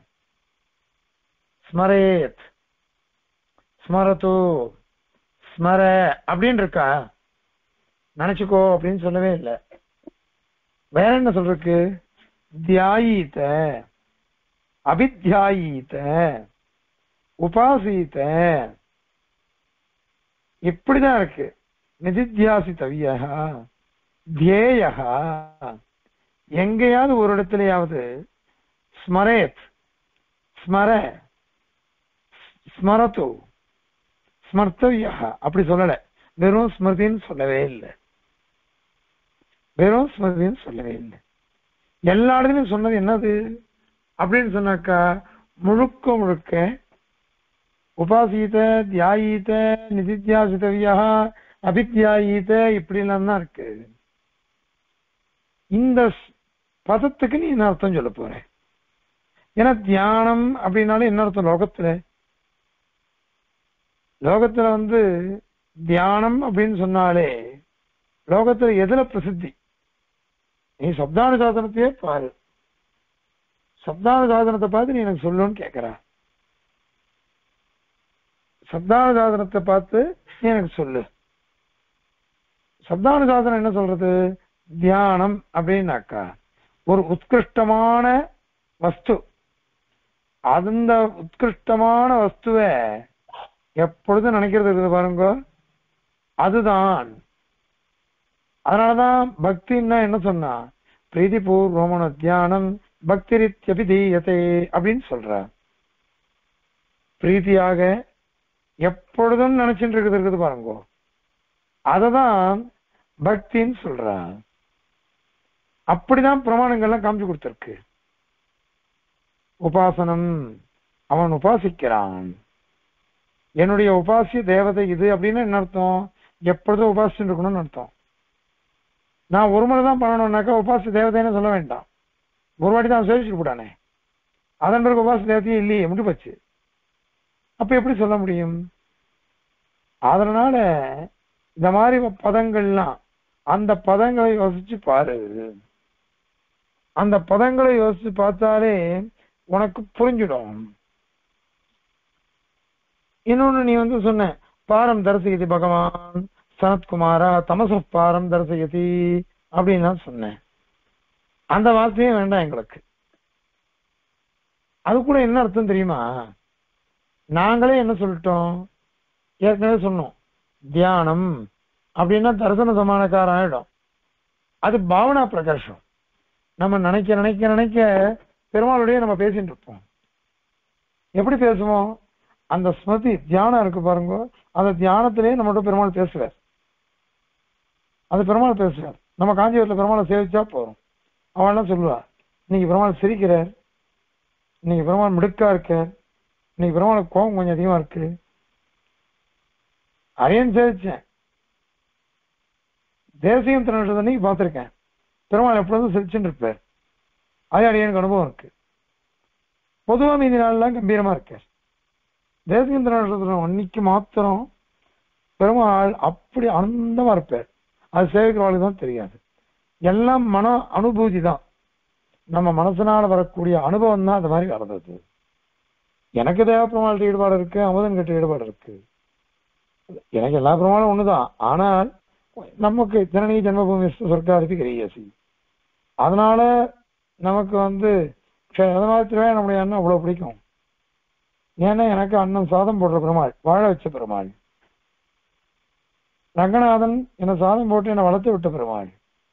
A: ஸ்மரேத், ஸ்மரது, ஸ்மர அப்படின்னு இருக்கா? நினைச்சுக்கோ அப்படின்னு சொல்லவே இல்லை. வேற என்ன சொல்றதுக்கு? தியாயீத, அபித்யாயீத, உபாசீத, இப்படிதான் இருக்கு. நிதித்தியாசித்தவியா, தியேயா, எங்கேயாவது ஒரு இடத்துலயாவது ஸ்மரேத், ஸ்மர, ஸ்மரது, ஸ்மர்த்தவியா அப்படி சொல்லல. வெறும் ஸ்மிருதின்னு சொல்லவே இல்லை. வெறும் ஸ்மிருதின்னு சொல்லவே இல்லை. எல்லா இடத்துலையும் சொன்னது என்னது அப்படின்னு சொன்னாக்கா முழுக்க முழுக்க உபாசீத தியாயீத நிதித்தியாசிதவியா அபித்தியாயீத இப்படி எல்லாம் தான் இருக்கு. இந்த பதத்துக்கு நீ என்ன அர்த்தம் சொல்ல போற? ஏன்னா தியானம் அப்படின்னாலும் என்ன அர்த்தம் லோகத்துல? லோகத்துல வந்து தியானம் அப்படின்னு சொன்னாலே லோகத்துல எதுல பிரசித்தி? நீ சப்தானுசாசனத்தையே பாரு. சப்தானுசாசனத்தை பார்த்து நீ எனக்கு சொல்லுன்னு கேட்கிற. சப்தானுசாசனத்தை பார்த்து நீ எனக்கு சொல்லு. சப்தானுசாசனம் என்ன சொல்றது? தியானம் அப்படின்னாக்கா ஒரு உத்கிருஷ்டமான வஸ்து, அந்த உத்கிருஷ்டமான வஸ்துவை எப்பொழுதும் நினைக்கிறது இருக்குது பாருங்க, அதுதான். அதனாலதான் பக்தின்னா என்ன சொன்னா பிரீதி பூர்வமான தியானம் பக்தி ரீத்யபிதீயதே அப்படின்னு சொல்ற. பிரீதியாக எப்பொழுதும் நினைச்சுட்டு இருக்குது இருக்குது பாருங்க, அததான் பக்தின்னு சொல்ற. அப்படிதான் பிரமாணங்கள்லாம் காமிச்சு கொடுத்திருக்கு. உபாசனம், அவன் உபாசிக்கிறான், என்னுடைய உபாசிய தேவதை இது அப்படின்னு என்ன அர்த்தம்? எப்பொழுதும் உபாசிச்சுட்டு இருக்கணும்னு அர்த்தம். நான் ஒரு முறை தான் பண்ணணும்னாக்கா உபாசிய தேவதைன்னு சொல்ல வேண்டாம், ஒரு வாட்டி தான் சேவிச்சுட்டு போட்டானே, அதன் பிறகு உபாசிய தேவதையே இல்லையே, முடி போச்சு. அப்ப எப்படி சொல்ல முடியும்? அதனால இந்த மாதிரி பதங்கள்லாம் அந்த பதங்களை யோசிச்சு பாரு. அந்த பதங்களை யோசிச்சு பார்த்தாலே உனக்கு புரிஞ்சிடும். இன்னொன்னு நீ வந்து சொன்ன பாரம் தரிசயதி பகவான் சனத்குமாரா தமச பாரம் தரிசயதி அப்படின்னு நான் சொன்னேன். அந்த வார்த்தையே வேண்டாம் எங்களுக்கு. அது கூட என்ன அர்த்தம் தெரியுமா? நாங்களே என்ன சொல்லிட்டோம், ஏற்கனவே சொன்னோம், தியானம் அப்படின்னா தரிசன சமானக்காரம் ஆயிடும். அது பாவனா பிரகாஷம். நம்ம நினைக்க நினைக்க நினைக்க பெருமாளுடைய நம்ம பேசிட்டு இருப்போம். எப்படி பேசுவோம்? அந்த ஸ்மிருதி தியானம் இருக்கு பாருங்க, அந்த தியானத்திலேயே நம்மளோட பெருமாள் பேசுவார். அது பெருமாள் பேசுவார். நம்ம காஞ்சிபுரத்தில் பெருமாளை சேவிச்சா போறோம், அவள்லாம் சொல்லுவா, இன்னைக்கு பெருமாள் சிரிக்கிறார், இன்னைக்கு பெருமாள் மிடுக்கா இருக்கார், இன்னைக்கு பெருமாளுக்கு கோபம் கொஞ்சம் அதிகமா இருக்கு. அதையும் சேவிச்சேன், தேசியம் திருநெல்வேலி அன்னைக்கு பார்த்திருக்கேன், பெருமாள் எப்பொழுதும் சிரிச்சுட்டு இருப்பார். அதே அடியனுக்கு அனுபவம் இருக்கு. பொதுவா மீதி நாள்லாம் கம்பீரமா இருக்கார். தேசியம் திருநெல்வேலி அன்னைக்கு மாத்திரம் பெருமாள் அப்படி ஆனந்தமா இருப்பார். அது சேவிக்கிறவளுக்கு தான் தெரியாது. எல்லாம் மன அனுபூதி தான், நம்ம மனசனால வரக்கூடிய அனுபவம் தான் அது மாதிரி வர்றது. எனக்கு தேவ பெருமாள்கிட்ட ஈடுபாடு இருக்கு, அமுதன் கிட்ட ஈடுபாடு இருக்கு. எனக்கு எல்லா பெருமாளும் ஒண்ணுதான். ஆனால் நமக்கு ஜனனி ஜென்மபூமி சொர்க்காதிபதி கிரியசி, அதனால நமக்கு வந்து மாதிரி நம்முடைய அண்ணன் அவ்வளவு பிடிக்கும். ஏன்னா எனக்கு அண்ணன் சாதம் போடுற பெருமாள், வாழ வச்ச பெருமாள். ரங்கநாதன் என்ன சாதம் போட்டு என்னை வளர்த்து விட்ட பெருமாள்.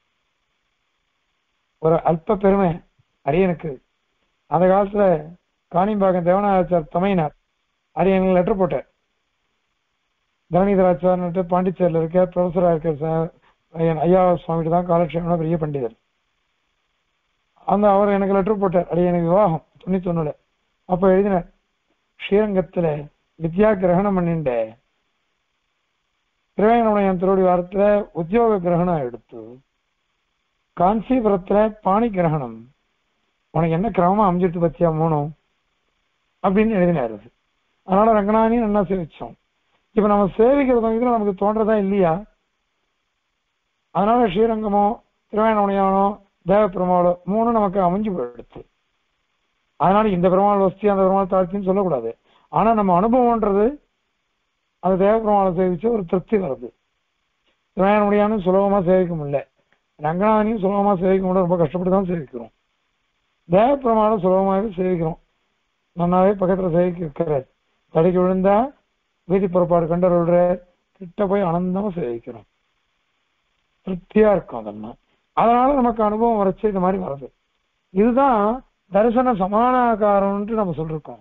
A: ஒரு அல்ப பெருமை அரியனுக்கு. அந்த காலத்துல காணிம்பாக்கம் தேவநாதாச்சார் தமையினார் அரியனுக்கு லெட்டர் போட்டார். தரணிதராச்சார்னுட்டு பாண்டிச்சேரியில் இருக்க ப்ரொஃபஸரா இருக்க ஐயா சுவாமிகிட்ட தான் காலக்ஷேமனா பெரிய பண்டிதர். அந்த அவர் எனக்கு லெட்டர் போட்டார். அடி எனக்கு விவாகம் தொண்ணூத்தி ஒண்ணுல. அப்ப எழுதினார், ஸ்ரீரங்கத்துல வித்யா கிரகணம் பண்ணிண்ட திருவேங்கடமுடையான் திருவடி வாரத்துல உத்தியோக கிரகணம் எடுத்து, காஞ்சிபுரத்துல பாணி கிரகணம், உனக்கு என்ன கிரமமா அமைஞ்சிட்டு பத்தியா மூணும் அப்படின்னு எழுதினாரு. அதனால ரங்கநாதனையும் நல்லா சேவிச்சோம். இப்ப நம்ம சேவிக்கிறது நமக்கு தோன்றதா இல்லையா? அதனால ஸ்ரீரங்கமோ திருவேங்கடமுடையானோ தேவ பெருமாளோ மூணு நமக்கு அமைஞ்சு போயிடுச்சு. அதனால இந்த பெருமாள் வசதி அந்த பெருமாள் தாழ்ச்சின்னு சொல்லக்கூடாது. ஆனா நம்ம அனுபவம்ன்றது அது தேவ பெருமாளை சேவிச்சு ஒரு திருப்தி வருது. திருவேங்கடமுடையானும் சுலபமா சேவிக்க முடியல, ரங்கநாதனையும் சுலபமா சேவிக்க முடியல, ரொம்ப கஷ்டப்பட்டு தான் சேவிக்கிறோம். தேவ பெருமாளும் சுலபமாகவே சேவிக்கிறோம், நன்னாவே பக்கத்துல சேவிக்க இருக்கிறார். தடைக்கு விழுந்தா வீதி புறப்பாடு கண்டறிற கிட்ட போய் ஆனந்தமா சேவிக்கிறோம், திருப்தியா இருக்கும். அதெல்லாம் அதனால நமக்கு அனுபவம் வரைச்சு இந்த மாதிரி வருது. இதுதான் தரிசன சமானாகாரம்ன்ட்டு நம்ம சொல்லிருக்கோம்.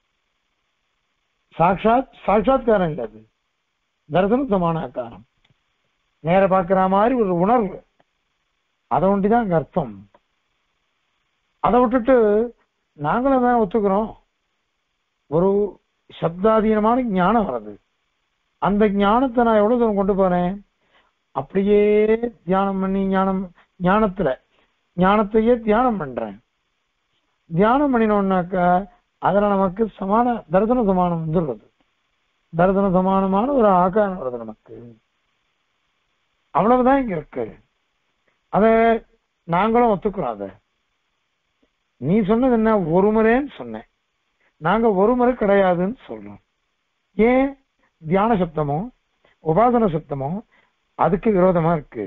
A: சாட்சாத் சாட்சாத்காரம் இல்லை, அது தரிசன சமானாகாரம். நேர பார்க்கிற மாதிரி ஒரு உணர்வு. அதை ஒண்டிதான் அங்க அர்த்தம். அதை விட்டுட்டு நாங்களும் தான் ஒத்துக்கிறோம். ஒரு சப்தாதீனமான ஞானம் வருது, அந்த ஞானத்தை நான் எவ்வளவு தூரம் கொண்டு போறேன், அப்படியே தியானம் பண்ணி ஞானம் ஞானத்துல ஞானத்தையே தியானம் பண்றேன். தியானம் பண்ணினோம்னாக்கா அதுல நமக்கு சமான தர்சன சமானம் வந்துடுறது. தர்சன சமானமான ஒரு ஆகாரம் வருது நமக்கு. அவ்வளவுதான் இங்க இருக்கு. அத நாங்களும் ஒத்துக்கிறோம். அத நீ சொன்னது என்ன, ஒரு முறைன்னு சொன்னேன், நாங்க ஒரு முறை கிடையாதுன்னு சொல்றோம். ஏன்? தியான சப்தமோ உபாசன சப்தமோ அதுக்கு விரோதமா இருக்கு,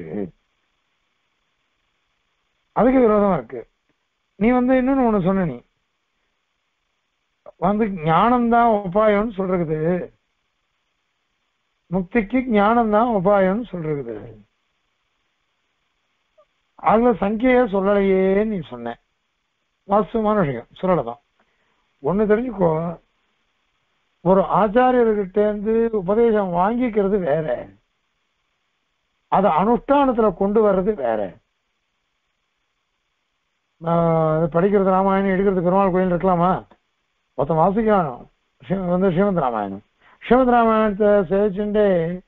A: அதுக்கு விரோதமா இருக்கு. நீ வந்து இன்னொன்னு ஒண்ணு சொன்ன, நீ வந்து ஞானம்தான் உபாயம்னு சொல்றது, முக்திக்கு ஞானம்தான் உபாயம்னு சொல்றது. அதுல சங்கைய சொல்லலையே நீ சொன்ன. வாஸ்தவமான விஷயம் சொல்லலதான். ஒண்ணு தெரிஞ்சுக்கோ, ஒரு ஆச்சாரியர்கிட்ட இருந்து உபதேசம் வாங்கிக்கிறது வேற, அதை அனுஷ்டானத்துல கொண்டு வர்றது வேற. படிக்கிறது ராமாயணம், எடுக்கிறது பெருமாள் கோயில் இருக்கலாமா? மொத்தம் வாசிக்கிறானோ வந்து ஸ்ரீமத் ராமாயணம். ஸ்ரீமத் ராமாயணத்தை சேவிச்சுட்டே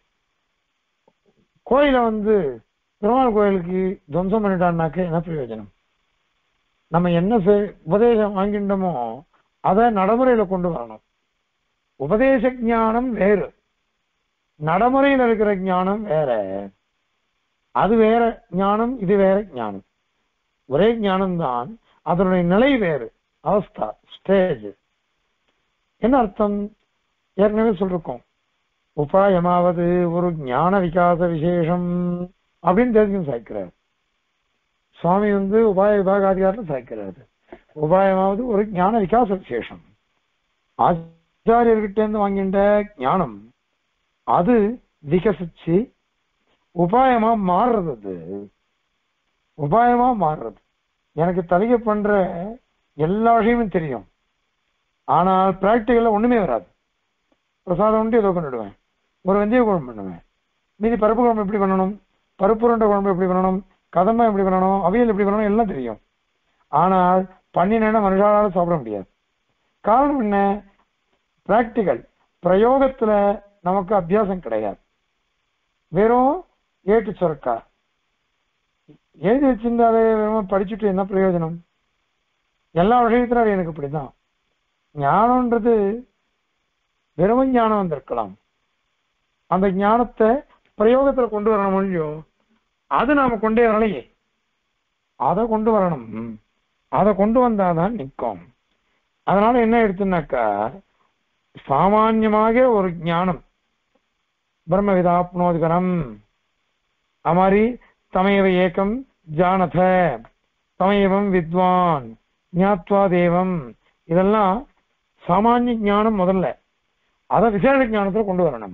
A: கோயில வந்து பெருமாள் கோயிலுக்கு துவம்சம் பண்ணிட்டான்னாக்க என்ன பிரயோஜனம்? நம்ம என்ன உபதேசம் வாங்கிட்டோமோ அதை நடைமுறையில கொண்டு வரணும். உபதேச ஞானம் வேறு, நடைமுறையில் இருக்கிற ஞானம் வேற. அது வேற ஞானம், இது வேற ஞானம். ஒரே ஞானம்தான், அதனுடைய நிலை வேறு, அவஸ்தா, ஸ்டேஜ். என்ன அர்த்தம்? ஏற்கனவே சொல்லிருக்கோம். உபாயமாவது ஒரு ஞான விகாச விசேஷம் அப்படின்னு தெரிஞ்சும் சாய்க்கிறார் சுவாமி. வந்து உபாய விபாகாதிகாரம் சாய்க்கிறாரு. உபாயமாவது ஒரு ஞான விகாச விசேஷம். ஆச்சாரியர்கிட்ட இருந்து வாங்கின்ற ஞானம் அது விகசிச்சு உபாயமா மாறுறது. அது உபாயமா மாறுறது. எனக்கு தலிகை பண்ற எல்லா விஷயமும் தெரியும், ஆனால் பிராக்டிகல்ல ஒண்ணுமே வராது. பிரசாதம் உண்டு ஏதோ பண்ணிடுவேன், ஒரு வெந்தய குழம்பு பண்ணுவேன், மீதி பருப்பு குழம்பு எப்படி பண்ணணும், பருப்பு உருண்டை குழம்பு எப்படி பண்ணணும், கதம்பம் எப்படி பண்ணணும், அவியல் எப்படி பண்ணணும் எல்லாம் தெரியும். ஆனால் பண்ணினேன்னா மனுஷாலால சாப்பிட முடியாது. காரணம் என்ன? பிராக்டிகல் பிரயோகத்துல நமக்கு அபியாசம் கிடையாது. வெறும் ஏட்டு சுரக்கா எழுதி வச்சிருந்தாலே படிச்சுட்டு என்ன பிரயோஜனம்? எல்லா விஷயத்திலும் அது எனக்கு இப்படிதான். ஞானம்ன்றது வெறும் ஞானம் வந்திருக்கலாம், அந்த ஞானத்தை பிரயோகத்துல கொண்டு வரணும் இல்லையோ, அது நாம கொண்டே வரலையே. அதை கொண்டு வரணும், அதை கொண்டு வந்தாதான் நிற்கும். அதனால என்ன எடுத்துனாக்கா, சாமான்யமாக ஒரு ஞானம் பிரம்ம விதாப்னோதிகரம், அது மாதிரி தமையவ ஏகம் ஜானத தமையவம் வித்வான் ஞாத்வா தேவம், இதெல்லாம் சாமானிய ஞானம் முதல்ல. அதை விசேஷ ஞானத்துல கொண்டு வரணும்.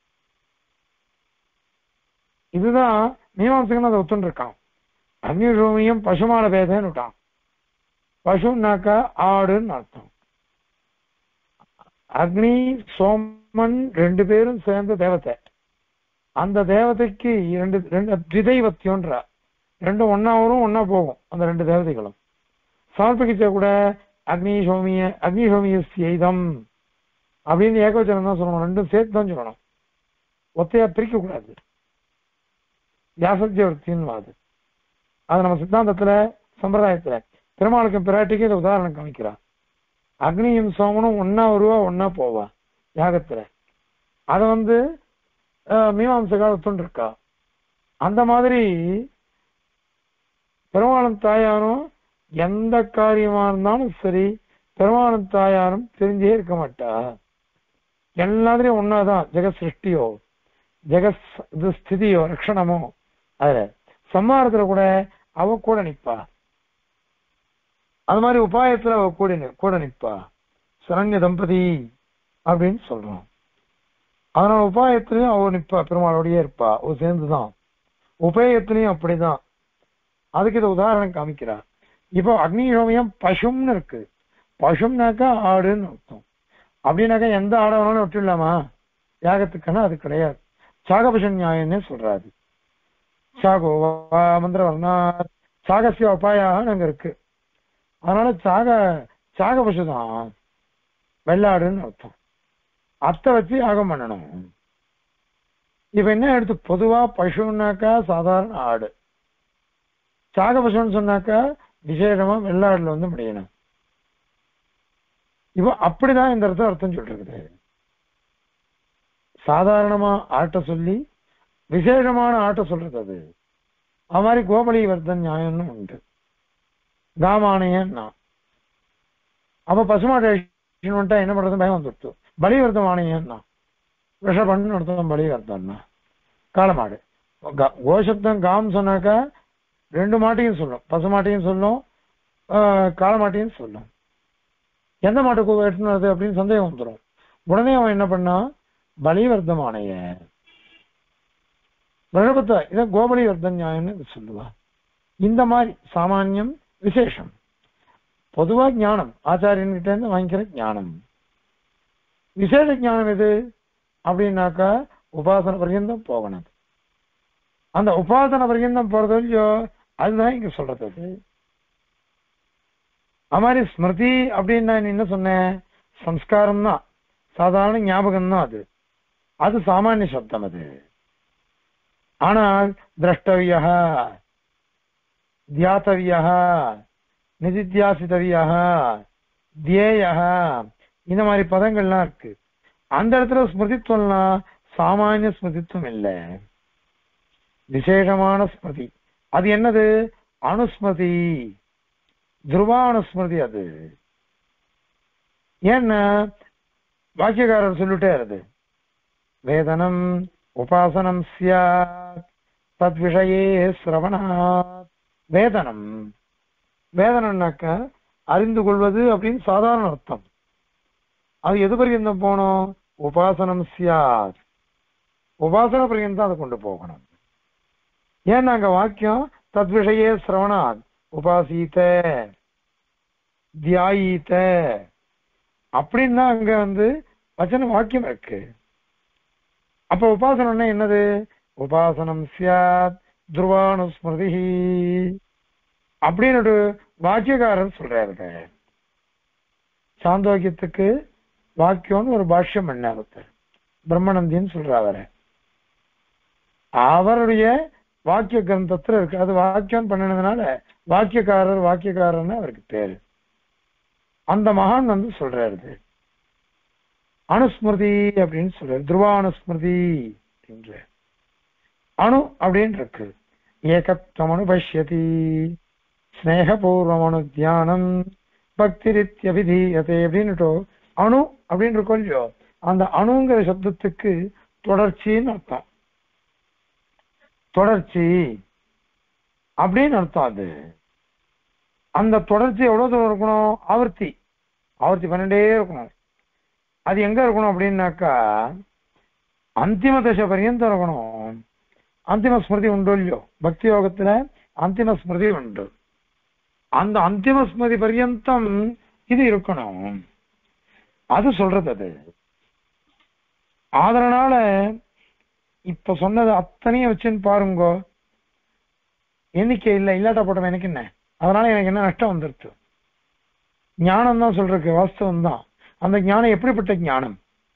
A: இதுதான் மீமாம்சகன் அதை ஒத்துன்னு இருக்கான். அக்னிஷோமியம் பசுமான பேதன்னு விட்டான். பசுனாக்கா ஆடுன்னு அர்த்தம். அக்னி சோமன் ரெண்டு பேரும் சேர்ந்த தேவத்தை. அந்த தேவதைக்கு ரெண்டு ரெண்டு திதைவத்தியம்ன்ற ரெண்டும் ஒன்னா வரும் ஒன்னா போகும். அந்த ரெண்டு தேவதைகளும் சமர்ப்பிக்க கூட அக்னி சோமிய அக்னி சோமிய செய்தம் அப்படின்னு ஏகவச்சனம் தான் சொல்லணும். ரெண்டும் சேர்த்து தான் சொல்லணும், ஒத்தையா பிரிக்க கூடாது. வியாசத்தியவர்த்தின்னு அது அது நம்ம சித்தாந்தத்துல சம்பிரதாயத்துல பெருமாளுக்கும் பிராட்டிக்கும் இதை உதாரணம் காமிக்கிறான். அக்னியும் சோமனும் ஒன்னா வருவா ஒன்னா போவா யாகத்துல. அதை வந்து மீமாம்சகால ஒத்துன்னு இருக்கா. அந்த மாதிரி பெருமாளும் தாயாரும் எந்த காரியமா இருந்தாலும் சரி, பெருமாளும் தாயாரும் தெரிஞ்சே இருக்க மாட்டா. எல்லாத்திலையும் ஒன்னாதான். ஜெகத் சிருஷ்டியோ ஜெகத் இது ஸ்திதியோ ரட்சணமோ, அதுல சம்மாரத்துல கூட அவ கூட நிற்பா. அது மாதிரி உபாயத்துல அவ கூட கூட நிற்பா. சரண்ய தம்பதி அப்படின்னு சொல்றோம். அதனால உபாயத்திலையும் அவ நிற்பா, பெருமாளோடயே இருப்பா, அவ சேர்ந்துதான். உபயத்திலையும் அப்படிதான். அதுக்கு இதை உதாரணம் காமிக்கிறா. இப்போ அக்னிஹோமியம் பசும்னு இருக்கு. பசும்னாக்கா ஆடுன்னு அர்த்தம். அப்படின்னாக்கா எந்த ஆடை வேணாலும் விட்டுடலாமா யாகத்துக்குன்னா? அது கிடையாது. சாகபஷன் நியாயம்னே சொல்றாரு. சாகோவா மந்திரவர்ணாத் சாகசிய உபாயான்னு அங்க இருக்கு. அதனால சாக சாக பசுதான் வெள்ளாடுன்னு அர்த்தம். அத்தை வச்சு யாகம் பண்ணணும். இப்ப என்ன எடுத்து பொதுவா பசுன்னாக்கா சாதாரண ஆடு, சாக பசுன்னு சொன்னாக்கா விசேஷமா வெள்ளாடுல வந்து முடியணும். இப்போ அப்படிதான் இந்த இடத்துல அர்த்தம் சொல்லிருக்குது. சாதாரணமா ஆட்டை சொல்லி விசேஷமான ஆட்டை சொல்றது அது. அது மாதிரி கோபலி வர்த்தன் நியாயம்னு உண்டு. காமானையன்னா அப்ப பசுமாட்டு என்ன பண்றது பயம் வந்துடுத்து. பலிவர்த்தம் ஆணையன்னா விஷபன்னு அர்த்தம். பலிவர்த்தம்னா காளமாடு. கோசப்தம் காம் சொன்னாக்கா ரெண்டு மாட்டையும் சொல்லும், பசுமாட்டையும் சொல்லும் காளமாட்டையும் சொல்லும். எந்த மாட்டுக்கு வெட்டினது அப்படின்னு சந்தேகம் வந்துடும். உடனே அவன் என்ன பண்ணா பலிவர்த்தமானைய விஷபத்த இதை கோபலி வர்த்தன் நியாயம்னு சொல்லுவா. இந்த மாதிரி சாமானியம் விசேஷம். பொதுவா ஞானம் ஆச்சாரியன்கிட்ட இருந்து வாங்கிக்கிற ஞானம். விசேஷ ஞானம் எது அப்படின்னாக்கா உபாசன பர்யந்தம் போகணும். அந்த உபாசன பர்யந்தம் போறது இல்லையோ அதுதான் இங்க சொல்றது. அது அது மாதிரி ஸ்மிருதி அப்படின்னு நான் என்ன சொன்னேன், சம்ஸ்காரம் தான், சாதாரண ஞாபகம் தான். அது அது சாமானிய சப்தம். அது ஆனால் திரஷ்டவியா தியாத்தவியா நிதித்தியாசித்தவியா தியேயா இந்த மாதிரி பதங்கள்லாம் இருக்கு. அந்த இடத்துல ஸ்மிருதித்துவம்லாம் சாமானிய ஸ்மிருதித்துவம் இல்லை, விசேஷமான ஸ்மிருதி. அது என்னது அனுஸ்மிருதி, துருவானுஸ்மிருதி. அது ஏன்னா வாக்கியக்காரர் சொல்லிட்டே இருது வேதனம் உபாசனம் ஸ்யாத் தத் விஷயே சிரவணாத். வேதனம் வேதனம்னாக்க அறிந்து கொள்வது அப்படின்னு சாதாரண அர்த்தம். அது எது பரியந்தம் போகணும், உபாசனம் ஸ்யாத், உபாசன பரியந்தம் அதை கொண்டு போகணும். ஏன்னா அங்க வாக்கியம் தத் விஷயே சிரவணாத் உபாசீத தியாயீத அப்படின்னா அங்க வந்து வச்சன வாக்கியம் இருக்கு. அப்ப உபாசனம்னா என்னது, உபாசனம் சியாத் துருவானுஸ்மிருதி அப்படின்னு ஒரு வாக்கியக்காரர் சொல்றாரு. சாந்தோக்கியத்துக்கு வாக்கியம்னு ஒரு பாஷ்யம் பண்ணார் பிரம்மநந்தின்னு சொல்றாரு. அவருடைய வாக்கிய கிரந்தத்துல இருக்கு. அது வாக்கியம் பண்ணினதுனால வாக்கியக்காரர் வாக்கியக்காரர்னு அவருக்கு பேரு. அந்த மகான் வந்து சொல்றாரு அனுஸ்மிருதி அப்படின்னு சொல்றாரு. துருவானுஸ்மிருதி என்ற அணு அப்படின்னு இருக்கு. ஏகத்வம் அனுபஷ்யதி ஸ்நேகபூர்வம் அணு தியானம் பக்திரித்யபிதீயதே அப்படின்னுட்டோ அணு அப்படின்னு இருக்கோ இல்லையோ, அந்த அணுங்கிற சப்தத்துக்கு தொடர்ச்சின்னு அர்த்தம். தொடர்ச்சி அப்படின்னு அர்த்தம். அது அந்த தொடர்ச்சி எவ்வளவு தூரம் இருக்கணும், ஆவர்த்தி ஆவர்த்தி பண்ணிட்டே இருக்கணும். அது எங்க இருக்கணும் அப்படின்னாக்கா அந்திம தசை பரியந்தம் இருக்கணும். அந்திம ஸ்மிருதி உண்டு இல்லையோ, பக்தி யோகத்துல அந்திம ஸ்மிருதி உண்டு. அந்த அந்திம ஸ்மிருதி பரியந்தம் இது இருக்கணும். அது சொல்றது. அது அதனால இப்ப சொன்னது அத்தனையும் வச்சுன்னு பாருங்க, எண்ணிக்கை இல்லை, இல்லாட்ட போட்டோம் எனக்கு என்ன, அதனால எனக்கு என்ன நஷ்டம் வந்துருச்சு. ஞானம் தான் சொல்றதுக்கு வாஸ்தவம் தான். அந்த ஞானம் எப்படிப்பட்ட ஞானம்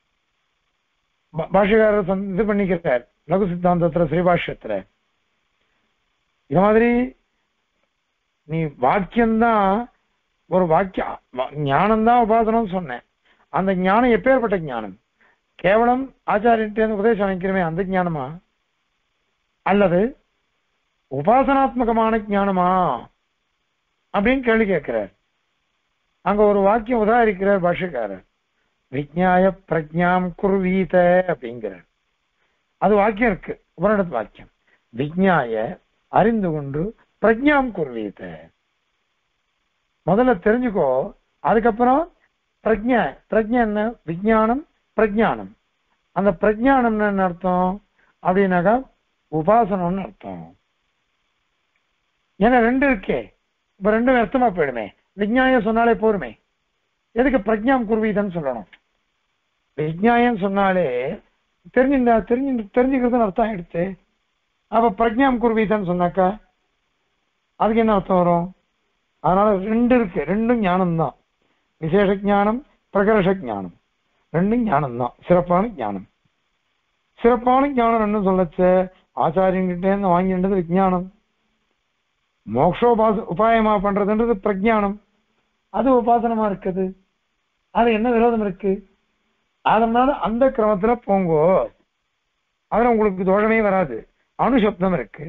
A: பாஷகாரர் இது பண்ணிக்கிறார் லகு சித்தாந்தத்துல ஸ்ரீபாஷ்யத்துல. இது மாதிரி நீ வாக்கியம்தான் ஒரு வாக்கிய ஞானம்தான் உபாசனம் சொன்னேன். அந்த ஞானம் எப்பேற்பட்ட ஞானம், கேவலம் ஆச்சாரியன் உபதேசம் வாங்கிக்கிறமே அந்த ஞானமா, அல்லது உபாசனாத்மகமான ஞானமா அப்படின்னு கேள்வி கேட்கிறார். அங்க ஒரு வாக்கியம் உதாரிக்கிறார் பாஷ்யக்காரர், விஜ்ஞாய பிரஜாம் குர்வீத அப்படிங்கிறார். அது வாக்கியம் இருக்கு, உபனிடத்து வாக்கியம். விஜ்ஞாய அறிந்து கொண்டு பிரஜாம் குர்வீத, முதல்ல தெரிஞ்சுக்கோ, அதுக்கப்புறம் பிரஜ்ஞா. பிரஜ்ஞா என்ன, விஜயானம் பிரஜானம். அந்த பிரஜானம்னு என்ன அர்த்தம் அப்படின்னாக்கா உபாசனம்னு அர்த்தம். ஏன்னா ரெண்டு இருக்கே, இப்ப ரெண்டும் அர்த்தமா போயிடுமே. விஜ்ஞாயம் சொன்னாலே போருமே, எதுக்கு பிரஜாம் குர்வீதன்னு சொல்லணும்? விஜ்ஞாயம் சொன்னாலே தெரிஞ்சுட்டா தெரிஞ்சு தெரிஞ்சுக்கிறதுன்னு அர்த்தம் ஆயிடுச்சு. அப்ப பிரஜாம் குருவீதன்னு சொன்னாக்கா அதுக்கு என்ன அர்த்தம் வரும்? அதனால ரெண்டு இருக்கு, ரெண்டும் ஞானம் தான். விசேஷ ஞானம், பிரகர்ஷ ஞானம், ரெண்டும் ஞானம் தான், சிறப்பான ஞானம். சிறப்பான ஞானம் ரெண்டும் சொல்லச்ச ஆச்சாரியன்கிட்ட இருந்து வாங்கின்றது விஜயானம். மோக்ஷோபாச உபாயமா பண்றதுன்றது பிரஜானம், அது உபாசனமா இருக்குது. அது என்ன விரோதம் இருக்கு? அதனால அந்த கிரமத்துல போங்கோ, அதுல உங்களுக்கு தோஷமே வராது. அனுசப்தம் இருக்கு.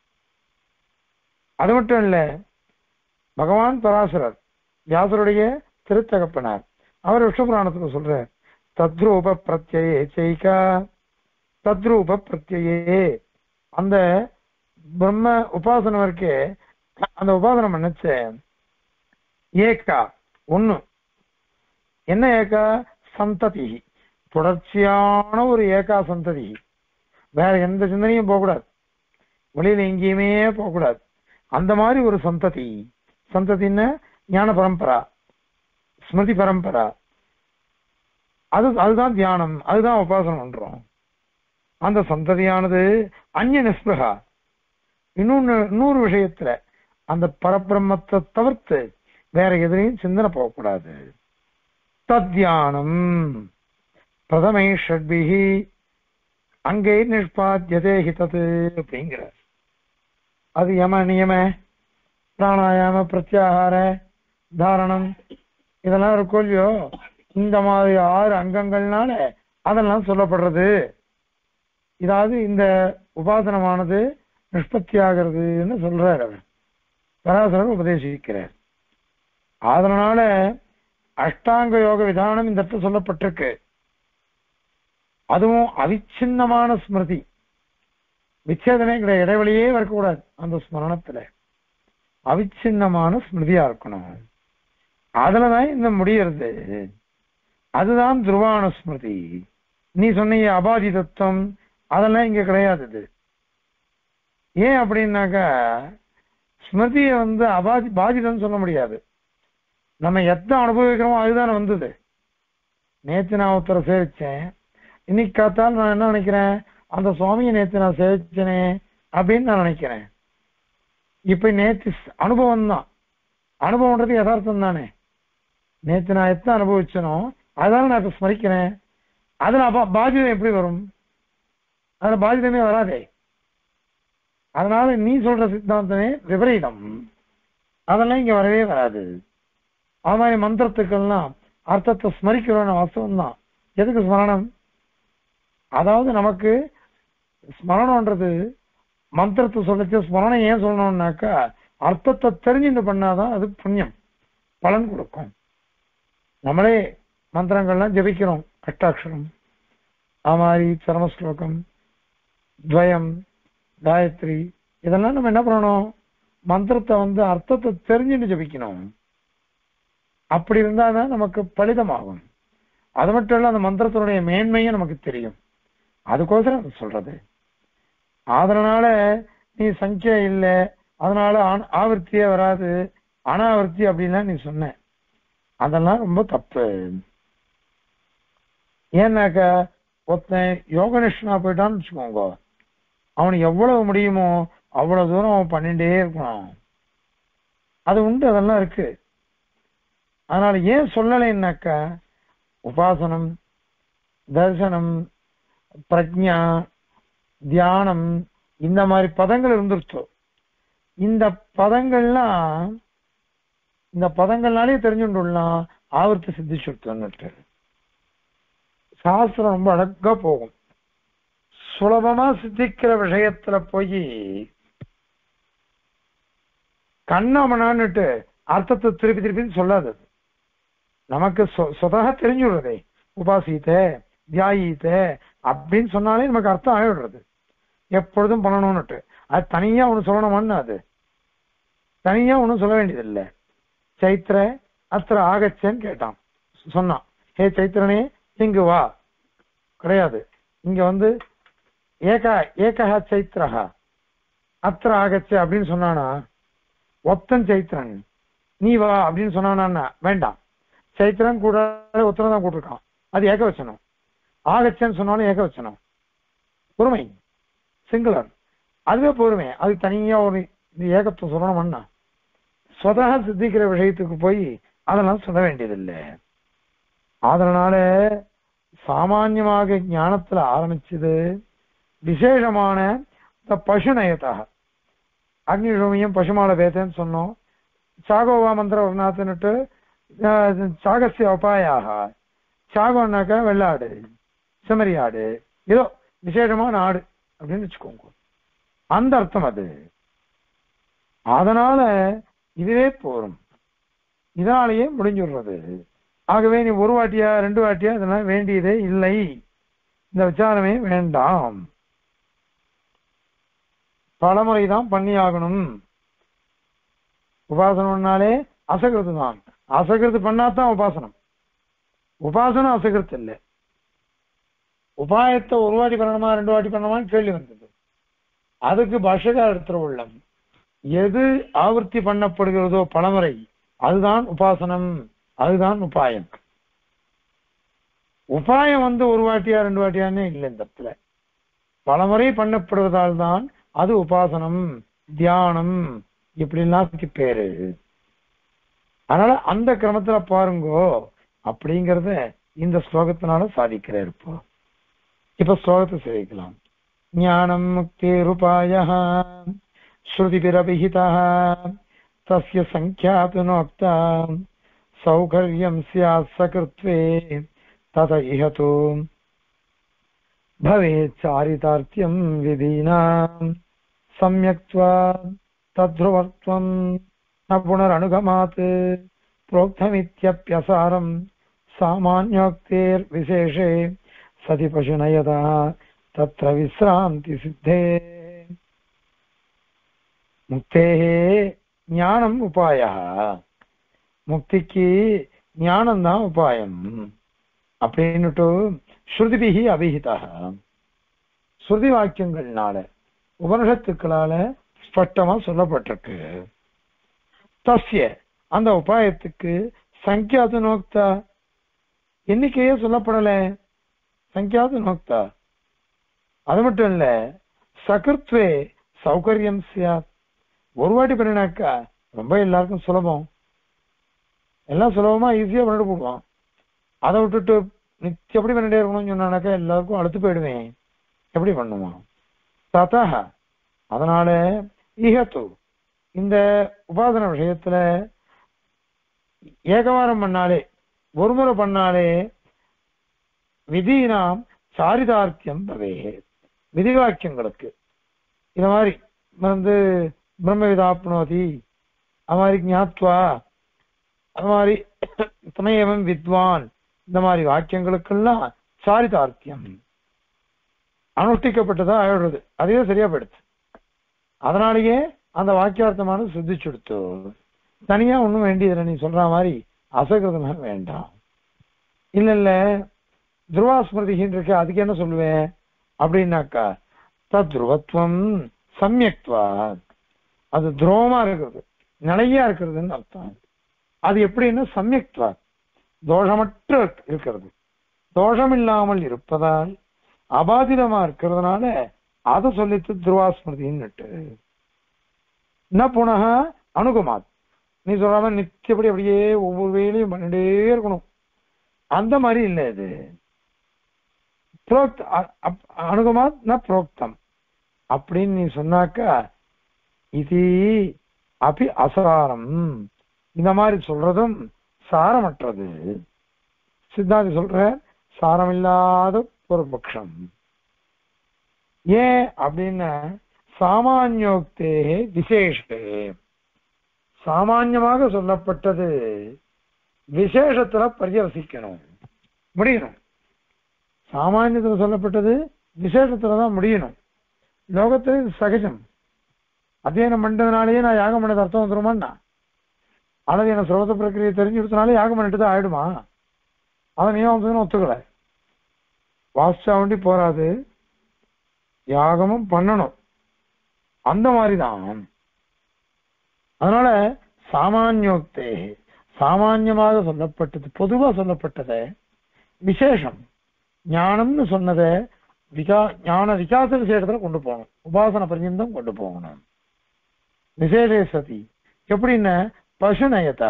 A: அது மட்டும் இல்ல, பகவான் பராசரர் வியாசருடைய திருத்தகப்பனார் அவர் விஷ்ணுபுராணத்துல சொல்ற தத்ரூப பிரத்யே செய்கா, தத்ரூப பிரத்யே, அந்த பிரம்ம உபாசனம் இருக்கே, அந்த உபாசனம் பண்ணச்ச ஏகா ஒண்ணு. என்ன ஏகா? சந்ததி, தொடர்ச்சியான ஒரு ஏகா சந்ததி. வேற எந்த சிந்தனையும் போகக்கூடாது, வெளியில எங்கேயுமே போகக்கூடாது. அந்த மாதிரி ஒரு சந்ததி. சந்ததின்னு ஞான பரம்பரா, ஸ்மிருதி பரம்பரா, அது அதுதான் தியானம், அதுதான் உபாசனம் பண்றோம். அந்த சந்ததியானது அந்நிய நிஸ்பிருகா, இன்னொன்னு இன்னொரு விஷயத்துல அந்த பரபிரம்மத்தை தவிர்த்து வேற எதிரையும் சிந்தனை போகக்கூடாது. தத்யானம் பிரதமை ஷட்பிஹி அங்கே நிஷ்பாத்தியதே ஹிதது அப்படிங்கிறார். அது யம நியம பிராணாயாம பிரத்யாகார தாரணம் இதெல்லாம் இருக்கும் இல்லையோ, இந்த மாதிரி ஆறு அங்கங்கள்னால அதெல்லாம் சொல்லப்படுறது. இதாவது இந்த உபாசனமானது நிஷ்பத்தி ஆகிறதுன்னு சொல்றார் அவர், பராசரர் உபதேசிக்கிறார். அதனால அஷ்டாங்க யோக விதானம் இந்த இடத்துல சொல்லப்பட்டிருக்கு. அதுவும் அவிச்சின்னமான ஸ்மிருதி, விச்சேதமே கிடையாது, இடைவெளியே வரக்கூடாது. அந்த ஸ்மரணத்துல அவிச்சின்னமான ஸ்மிருதியா இருக்கணும். அதுலதான் இந்த முடியறது. அதுதான் துருவான ஸ்மிருதி. நீ சொன்னீங்க அபாதி தத்துவம், அதெல்லாம் இங்க கிடையாது. ஏன் அப்படின்னாக்கா ஸ்மிருதியை வந்து அபாதி பாதிதம் சொல்ல முடியாது. நம்ம எத்த அனுபவிக்கிறோமோ அதுதானே வந்தது. நேற்று நான் ஒருத்தரை சேவிச்சேன், இன்னைக்கு காத்தால் நான் என்ன நினைக்கிறேன், அந்த சுவாமியை நேற்று நான் சேவிச்சேனே அப்படின்னு நான் நினைக்கிறேன். இப்ப நேற்று அனுபவம் தான், அனுபவம்ன்றது யதார்த்தம் தானே. நேற்று நான் எத்த அனுபவிச்சனோ அதனால நான் இப்ப ஸ்மரிக்கிறேன். அதுல அப்ப பாதிதம் எப்படி வரும்? அதுல பாதிதமே வராதே. அதனால நீ சொல்ற சித்தாந்தமே விபரீதம், அதெல்லாம் இங்க வரவே வராது. அது மாதிரி மந்திரத்துக்கெல்லாம் அர்த்தத்தை ஸ்மரிக்கிறோம் வாஸ்தவம் தான். எதுக்கு ஸ்மரணம்? அதாவது நமக்கு ஸ்மரணம்ன்றது மந்திரத்தை சொல்லச்சு ஸ்மரணம் ஏன் சொல்லணும்னாக்கா அர்த்தத்தை தெரிஞ்சுட்டு பண்ணாதான் அது புண்ணியம் பலன் கொடுக்கும். நம்மளே மந்திரங்கள்லாம் ஜபிக்கிறோம், அஷ்டாட்சரம், அது மாதிரி சரமஸ்லோகம், துவயம், காயத்ரி, இதெல்லாம் நம்ம என்ன பண்ணணும், மந்திரத்தை வந்து அர்த்தத்தை தெரிஞ்சுட்டு ஜபிக்கணும். அப்படி இருந்தாதான் நமக்கு பலிதமாகும். அது மட்டும் இல்ல, அந்த மந்திரத்தினுடைய மேன்மையும் நமக்கு தெரியும். அதுக்கோசரம் சொல்றது. அதனால நீ சங்கியா இல்லை, அதனால ஆவர்த்தியே வராது, அனாவர்த்தி அப்படின்னா நீ சொன்ன, அதெல்லாம் ரொம்ப தப்பு. ஏன்னாக்கா ஒருத்தன் யோகனிஷ்டனா போயிட்டான்னு வச்சுக்கோங்க, அவனுக்கு எவ்வளவு முடியுமோ அவ்வளவு தூரம் அவன் பண்ணிட்டே இருக்கணும். அது உண்டு, அதெல்லாம் இருக்கு. அதனால ஏன் சொல்லலைன்னாக்கா உபாசனம், தர்சனம், பிரஜா, தியானம், இந்த மாதிரி பதங்கள் இருந்துருச்சோ, இந்த பதங்கள்லாம் இந்த பதங்கள்னாலே தெரிஞ்சுட்டுலாம் ஆவர்த்தி சித்திச்சுட்டு சாஸ்திரம் ரொம்ப அழகா போகும். சுலபமா சித்திக்கிற விஷயத்துல போய் கண்ணாமனான்னுட்டு அர்த்தத்தை திருப்பி திருப்பி சொல்லாது. நமக்கு சொதாக தெரிஞ்சுடுறதே, உபாசித்த தியாயித்த அப்படின்னு சொன்னாலே நமக்கு அர்த்தம் ஆகிடுறது. எப்பொழுதும் பண்ணணும்னுட்டு அது தனியா ஒண்ணு சொல்லணுமான்னு அது தனியா ஒண்ணும் சொல்ல வேண்டியதில்லை. சைத்திர அத்திர ஆகச்சேன்னு கேட்டான், சொன்னான், ஹே சைத்திரனே இங்கு வா, கிடையாது. இங்க வந்து ஏகா ஏகா சைத்திரஹா அத்திர ஆகச்ச அப்படின்னு சொன்னானா, ஒத்தன் சைத்திரன் நீ வா அப்படின்னு சொன்னானா, வேண்டாம். சைத்திரன் கூட ஒத்தனை தான் கூட்டிருக்கான், அது ஏக வச்சனம். ஆகச்சன்னு சொன்னாலும் ஏக வச்சனம், பொறுமை, சிங்குலர். அதுவே போருமே. அது தனியா ஒரு ஏகத்துவம் சொல்லணும்னா சொதக சித்திக்கிற விஷயத்துக்கு போய் அதெல்லாம் சொல்ல வேண்டியதில்லை. அதனால சாமான்யமாக ஞானத்துல ஆரம்பிச்சது விசேஷமான இந்த பசுநயத்தாக அக்னிஷோமியம் பசுமால பேதன்னு சொன்னோம். சாகோவா மந்திர வர்ணாத்துன்னுட்டு சாகசிய உபாயாக சாகோன்னாக்கா வெள்ளாடு செம்மறி ஆடு ஏதோ விசேஷமான ஆடு அப்படின்னு வச்சுக்கோங்க, அந்த அர்த்தம் அது. அதனால இதுவே போரும், இதனாலேயே முடிஞ்சுடுறது. ஆகவே நீ ஒரு வாட்டியா ரெண்டு வாட்டியா இதெல்லாம் வேண்டியதே இல்லை, இந்த விசாரமே வேண்டாம், பலமுறைதான் பண்ணி ஆகணும். உபாசனம்னாலே அசகிருத்து தான், அசகிருத்து பண்ணாதான் உபாசனம். உபாசனம் அசகிருத்து இல்லை. உபாயத்தை ஒரு வாட்டி பண்ணணுமா ரெண்டு வாட்டி பண்ணணுமான்னு கேள்வி வந்தது. அதுக்கு பாஷகார் எடுத்துற உள்ளம் எது ஆவர்த்தி பண்ணப்படுகிறதோ பலமுறை அதுதான் உபாசனம், அதுதான் உபாயம். உபாயம் வந்து ஒரு வாட்டியா ரெண்டு வாட்டியானே இல்லை. இந்த இடத்துல பலமுறை பண்ணப்படுவதால் தான் அது உபாசனம் தியானம் இப்படிலாம் பேரு. அதனால அந்த கிரமத்துல பாருங்கோ அப்படிங்கறத இந்த ஸ்லோகத்தினால சாதிக்கிறார். இப்போ இப்ப ஸ்லோகத்தை சேவிக்கலாம். ஞானம் முக்தி ரூபாய ஸ்ருதிபிரபிஹிதா தஸ்ய சங்க்யாது நோக்தா சௌகர்யம் ஸ்யாத் சகிருத்வே தத இஹது பவேத் சாரிதார்த்தியம் விதீனாம் சம்யக்த்வா தத்ருவத்வம் ந புனரனுகமாத் प्रोक्तमित्यप्यसारं सामान्योक्तेर् विशेषे सति पशुनयदा तत्र विश्रांति सिद्धे मुक्तेः ज्ञानम् उपायः. முக்திக்கு ஞானம் தான் உபாயம் அப்படின்னுட்டு ஸ்ருதிபிஹி அபிஹிதா, ஸ்ருதி வாக்கியங்கள்னால உபனிஷத்துக்களால ஸ்பஷ்டமா சொல்லப்பட்டிருக்கு. தஸ்ய அந்த உபாயத்துக்கு சங்கியாது நோக்தா எண்ணிக்கையே சொல்லப்படல. சங்கியாது நோக்தா அது மட்டும் இல்ல, சகிருத்வே சௌகரியம் சியாத் ஒரு வாட்டி பண்ணினாக்கா ரொம்ப எல்லாருக்கும் சுலபம், எல்லாம் சுலபமா ஈஸியா பண்ணிட்டு போடுவான். அதை விட்டுட்டு நிச்சயம் எப்படி பண்ணிட்டே இருக்கணும்னு சொன்னாக்கா எல்லாருக்கும் அழுத்து போயிடுவேன், எப்படி பண்ணுவான். ததா அதனால ஈகத்து இந்த உபாசன விஷயத்துல ஏகவாரம் பண்ணாலே ஒரு முறை பண்ணாலே விதினாம் சாரிதார்த்தியம் பவே, விதிவாக்கியங்களுக்கு இந்த மாதிரி வந்து பிரம்மவிதாப்னோதி அது மாதிரி ஞாத்வா அது மாதிரி துணையவன் வித்வான் இந்த மாதிரி வாக்கியங்களுக்கெல்லாம் சாரிதார்த்தியம் அனுஷ்டிக்கப்பட்டதா ஆயிடுறது, அதுவே சரியா போயிடுச்சு. அதனாலேயே அந்த வாக்கியார்த்தமான சித்திச்சுடுத்து. தனியா ஒண்ணும் வேண்டியதில்லை, நீ சொல்ற மாதிரி அசகிருதமாக வேண்டாம். இல்ல இல்ல துருவாஸ்மிருதின்னு இருக்கு, அதுக்கு என்ன சொல்லுவேன் அப்படின்னாக்கா தத்ருவத்வம் சம்யக்த்வா, அது துரோகமா இருக்கிறது நிலையா இருக்கிறதுன்னு அர்த்தம். அது எப்படின்னா சம்யக்த்வா தோஷமற்ற இருக்கிறது, தோஷம் இல்லாமல் இருப்பதால் அபாதிதமா இருக்கிறதுனால அதை சொல்லித்து துருவாஸ்மிருதின்னுட்டு. என்ன புனக அனுகுமாத், நீ சொல்றாம நித்தியப்படி அப்படியே ஒவ்வொரு வேலையும் பண்ணிட்டே இருக்கணும், அந்த மாதிரி இல்லை. இது புரோக்த அனுகுமாத் ந புரோக்தம் அப்படின்னு நீ சொன்னாக்கா இது அபி அசாரம், இந்த மாதிரி சொல்றதும் சாரமற்றது. சித்தாந்தி சொல்ற சாரமில்லாத ஒரு பட்சம். ஏன் அப்படின்னா சாமானியோக்தே விசேஷே, சாமான்யமாக சொல்லப்பட்டது விசேஷத்துல பரியவசிக்கணும் முடியணும். சாமானியத்துல சொல்லப்பட்டது விசேஷத்துலதான் முடியணும். லோகத்துல இது சகஜம். அத்தியனம் பண்ணதுனாலேயே நான் யாகம் பண்ணது அர்த்தம் வந்துருமான்னா, அல்லது என்ன சிரவத பிரக்கிரியை தெரிஞ்சு கொடுத்தனாலே யாகம் பண்ணிட்டு தான் ஆயிடுமா? அதை நியமம் ஒத்துக்கல. வாஸ்தா வண்டி போராது, யாகமும் பண்ணணும். அந்த மாதிரிதான். அதனால சாமானியோக்தே சாமான்யமாக சொல்லப்பட்டது பொதுவா சொல்லப்பட்டத விசேஷம் ஞானம்னு சொன்னதை விகா ஞான விகாச விசேஷத்துல கொண்டு போகணும், உபாசன பர்யந்தம் கொண்டு போகணும். விசேஷே சதி எப்படின்னா பசுநயத்தா,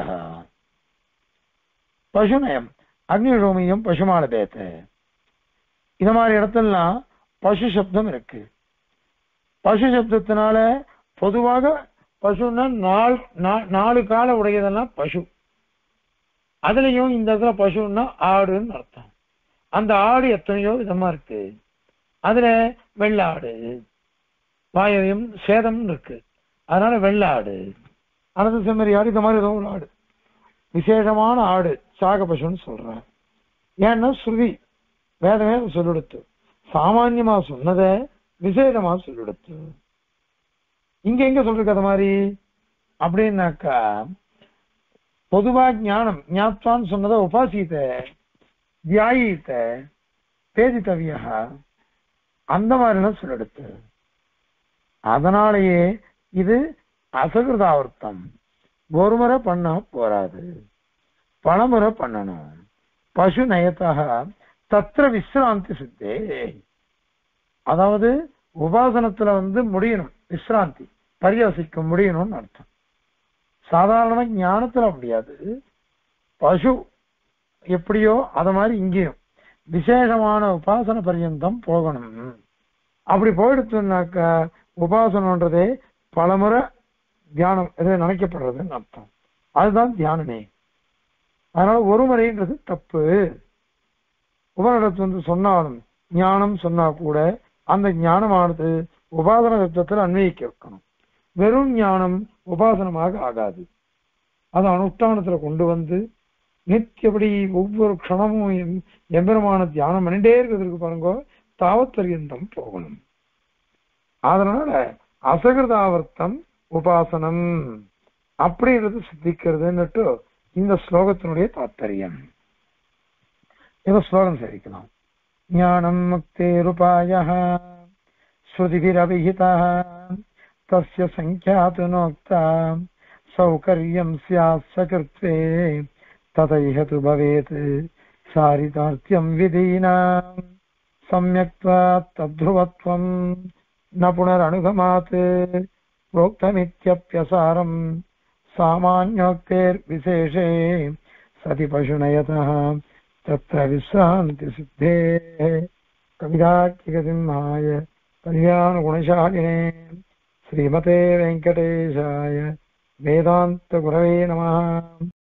A: பசுநயம் அக்னிரோமியம் பசுமால பேத்த, இந்த மாதிரி இடத்துலலாம் பசு சப்தம் இருக்கு. பசு சப்தத்தினால பொதுவாக பசுன்னா நாலு நாலு கால உடையதெல்லாம் பசு. அதுலயும் இந்த இடத்துல பசுன்னா ஆடுன்னு அர்த்தம். அந்த ஆடு எத்தனையோ விதமா இருக்கு. அதுல வெள்ளாடு வாயம் சேதம் இருக்கு, அதனால வெள்ளாடு, அனந்த செம்மறி ஆடு, இந்த மாதிரி ஏதோ ஒரு ஆடு விசேஷமான ஆடு சாக பசுன்னு சொல்றேன். ஏன்னா ஸ்ருதி வேதமே சொல்லிடுத்து, சாமான்யமா சொன்னதை விசேஷமா சொல்லிடுத்து. இங்க எங்க சொல்றது அது மாதிரி அப்படின்னாக்கா, பொதுவா ஞானம் ஞாத்வான்னு சொன்னதை உபாசித்த தியாயித்த பேதித்தவியா அந்த மாதிரிலாம் சொல்லிடுத்து. அதனாலேயே இது அசகிருதாவர்த்தம். ஒரு முறை பண்ணா போராது, பலமுறை பண்ணணும். பசு நயத்தாக தத்திர விசிராந்தி சித்தே, அதாவது உபாசனத்துல வந்து முடியணும், விசிராந்தி பரியாசிக்க முடியணும்னு அர்த்தம். சாதாரண ஞானத்துல முடியாது, பசு எப்படியோ அத மாதிரி இங்கேயும் விசேஷமான உபாசன பர்யந்தம் போகணும். அப்படி போயிடுச்சுனாக்க உபாசனன்றதே பலமுறை தியானம் எதை நினைக்கப்படுறதுன்னு அர்த்தம். அதுதான் தியானமே. அதனால ஒரு முறைன்றது தப்பு. உபனிடத்து வந்து சொன்னாலும் ஞானம் சொன்னா கூட அந்த ஞானமானது உபாசன தத்துவத்தில் அன்வயிக்க வைக்கணும். வெறும் ஞானம் உபாசனமாக ஆகாது. அது அனுஷ்டானத்துல கொண்டு வந்து நித்தியபடி ஒவ்வொரு க்ஷணமும் எம்பெருமான தியானம் பண்ணிட்டே இருக்கிறதுக்கு பாருங்க, தாவத்தரியந்தம் போகணும். அதனால அசகிருதாவர்த்தம் உபாசனம் அப்படின்றது சித்திக்கிறதுன்னுட்டு இந்த ஸ்லோகத்தினுடைய தாத்பரியம். இந்த ஸ்லோகம் சரிக்கலாம். ஞானம் முக்தேருபாயः ஸ்ருதிபிரவிஹிதः தஸ்ய சங்க்யாது நோக்தா சௌகர்யம் ஸ்யாத் சகிருத்வே ததைஹ து பவேத் சாரிதார்த்தியம் விதீனாம் சம்யக்த்வா தத்ருவத்வம் ந புனரனுகமாத் प्रोक्तमित्यप्यसारम् सामान्योक्तेर्विशेषे सति पशुनयतः तत्र विश्रान्ति सिद्धेः कवितार्किकसिंहाय कल्याणगुणशालिने श्रीमते वेङ्कटेशाय वेदान्तगुरवे नमः।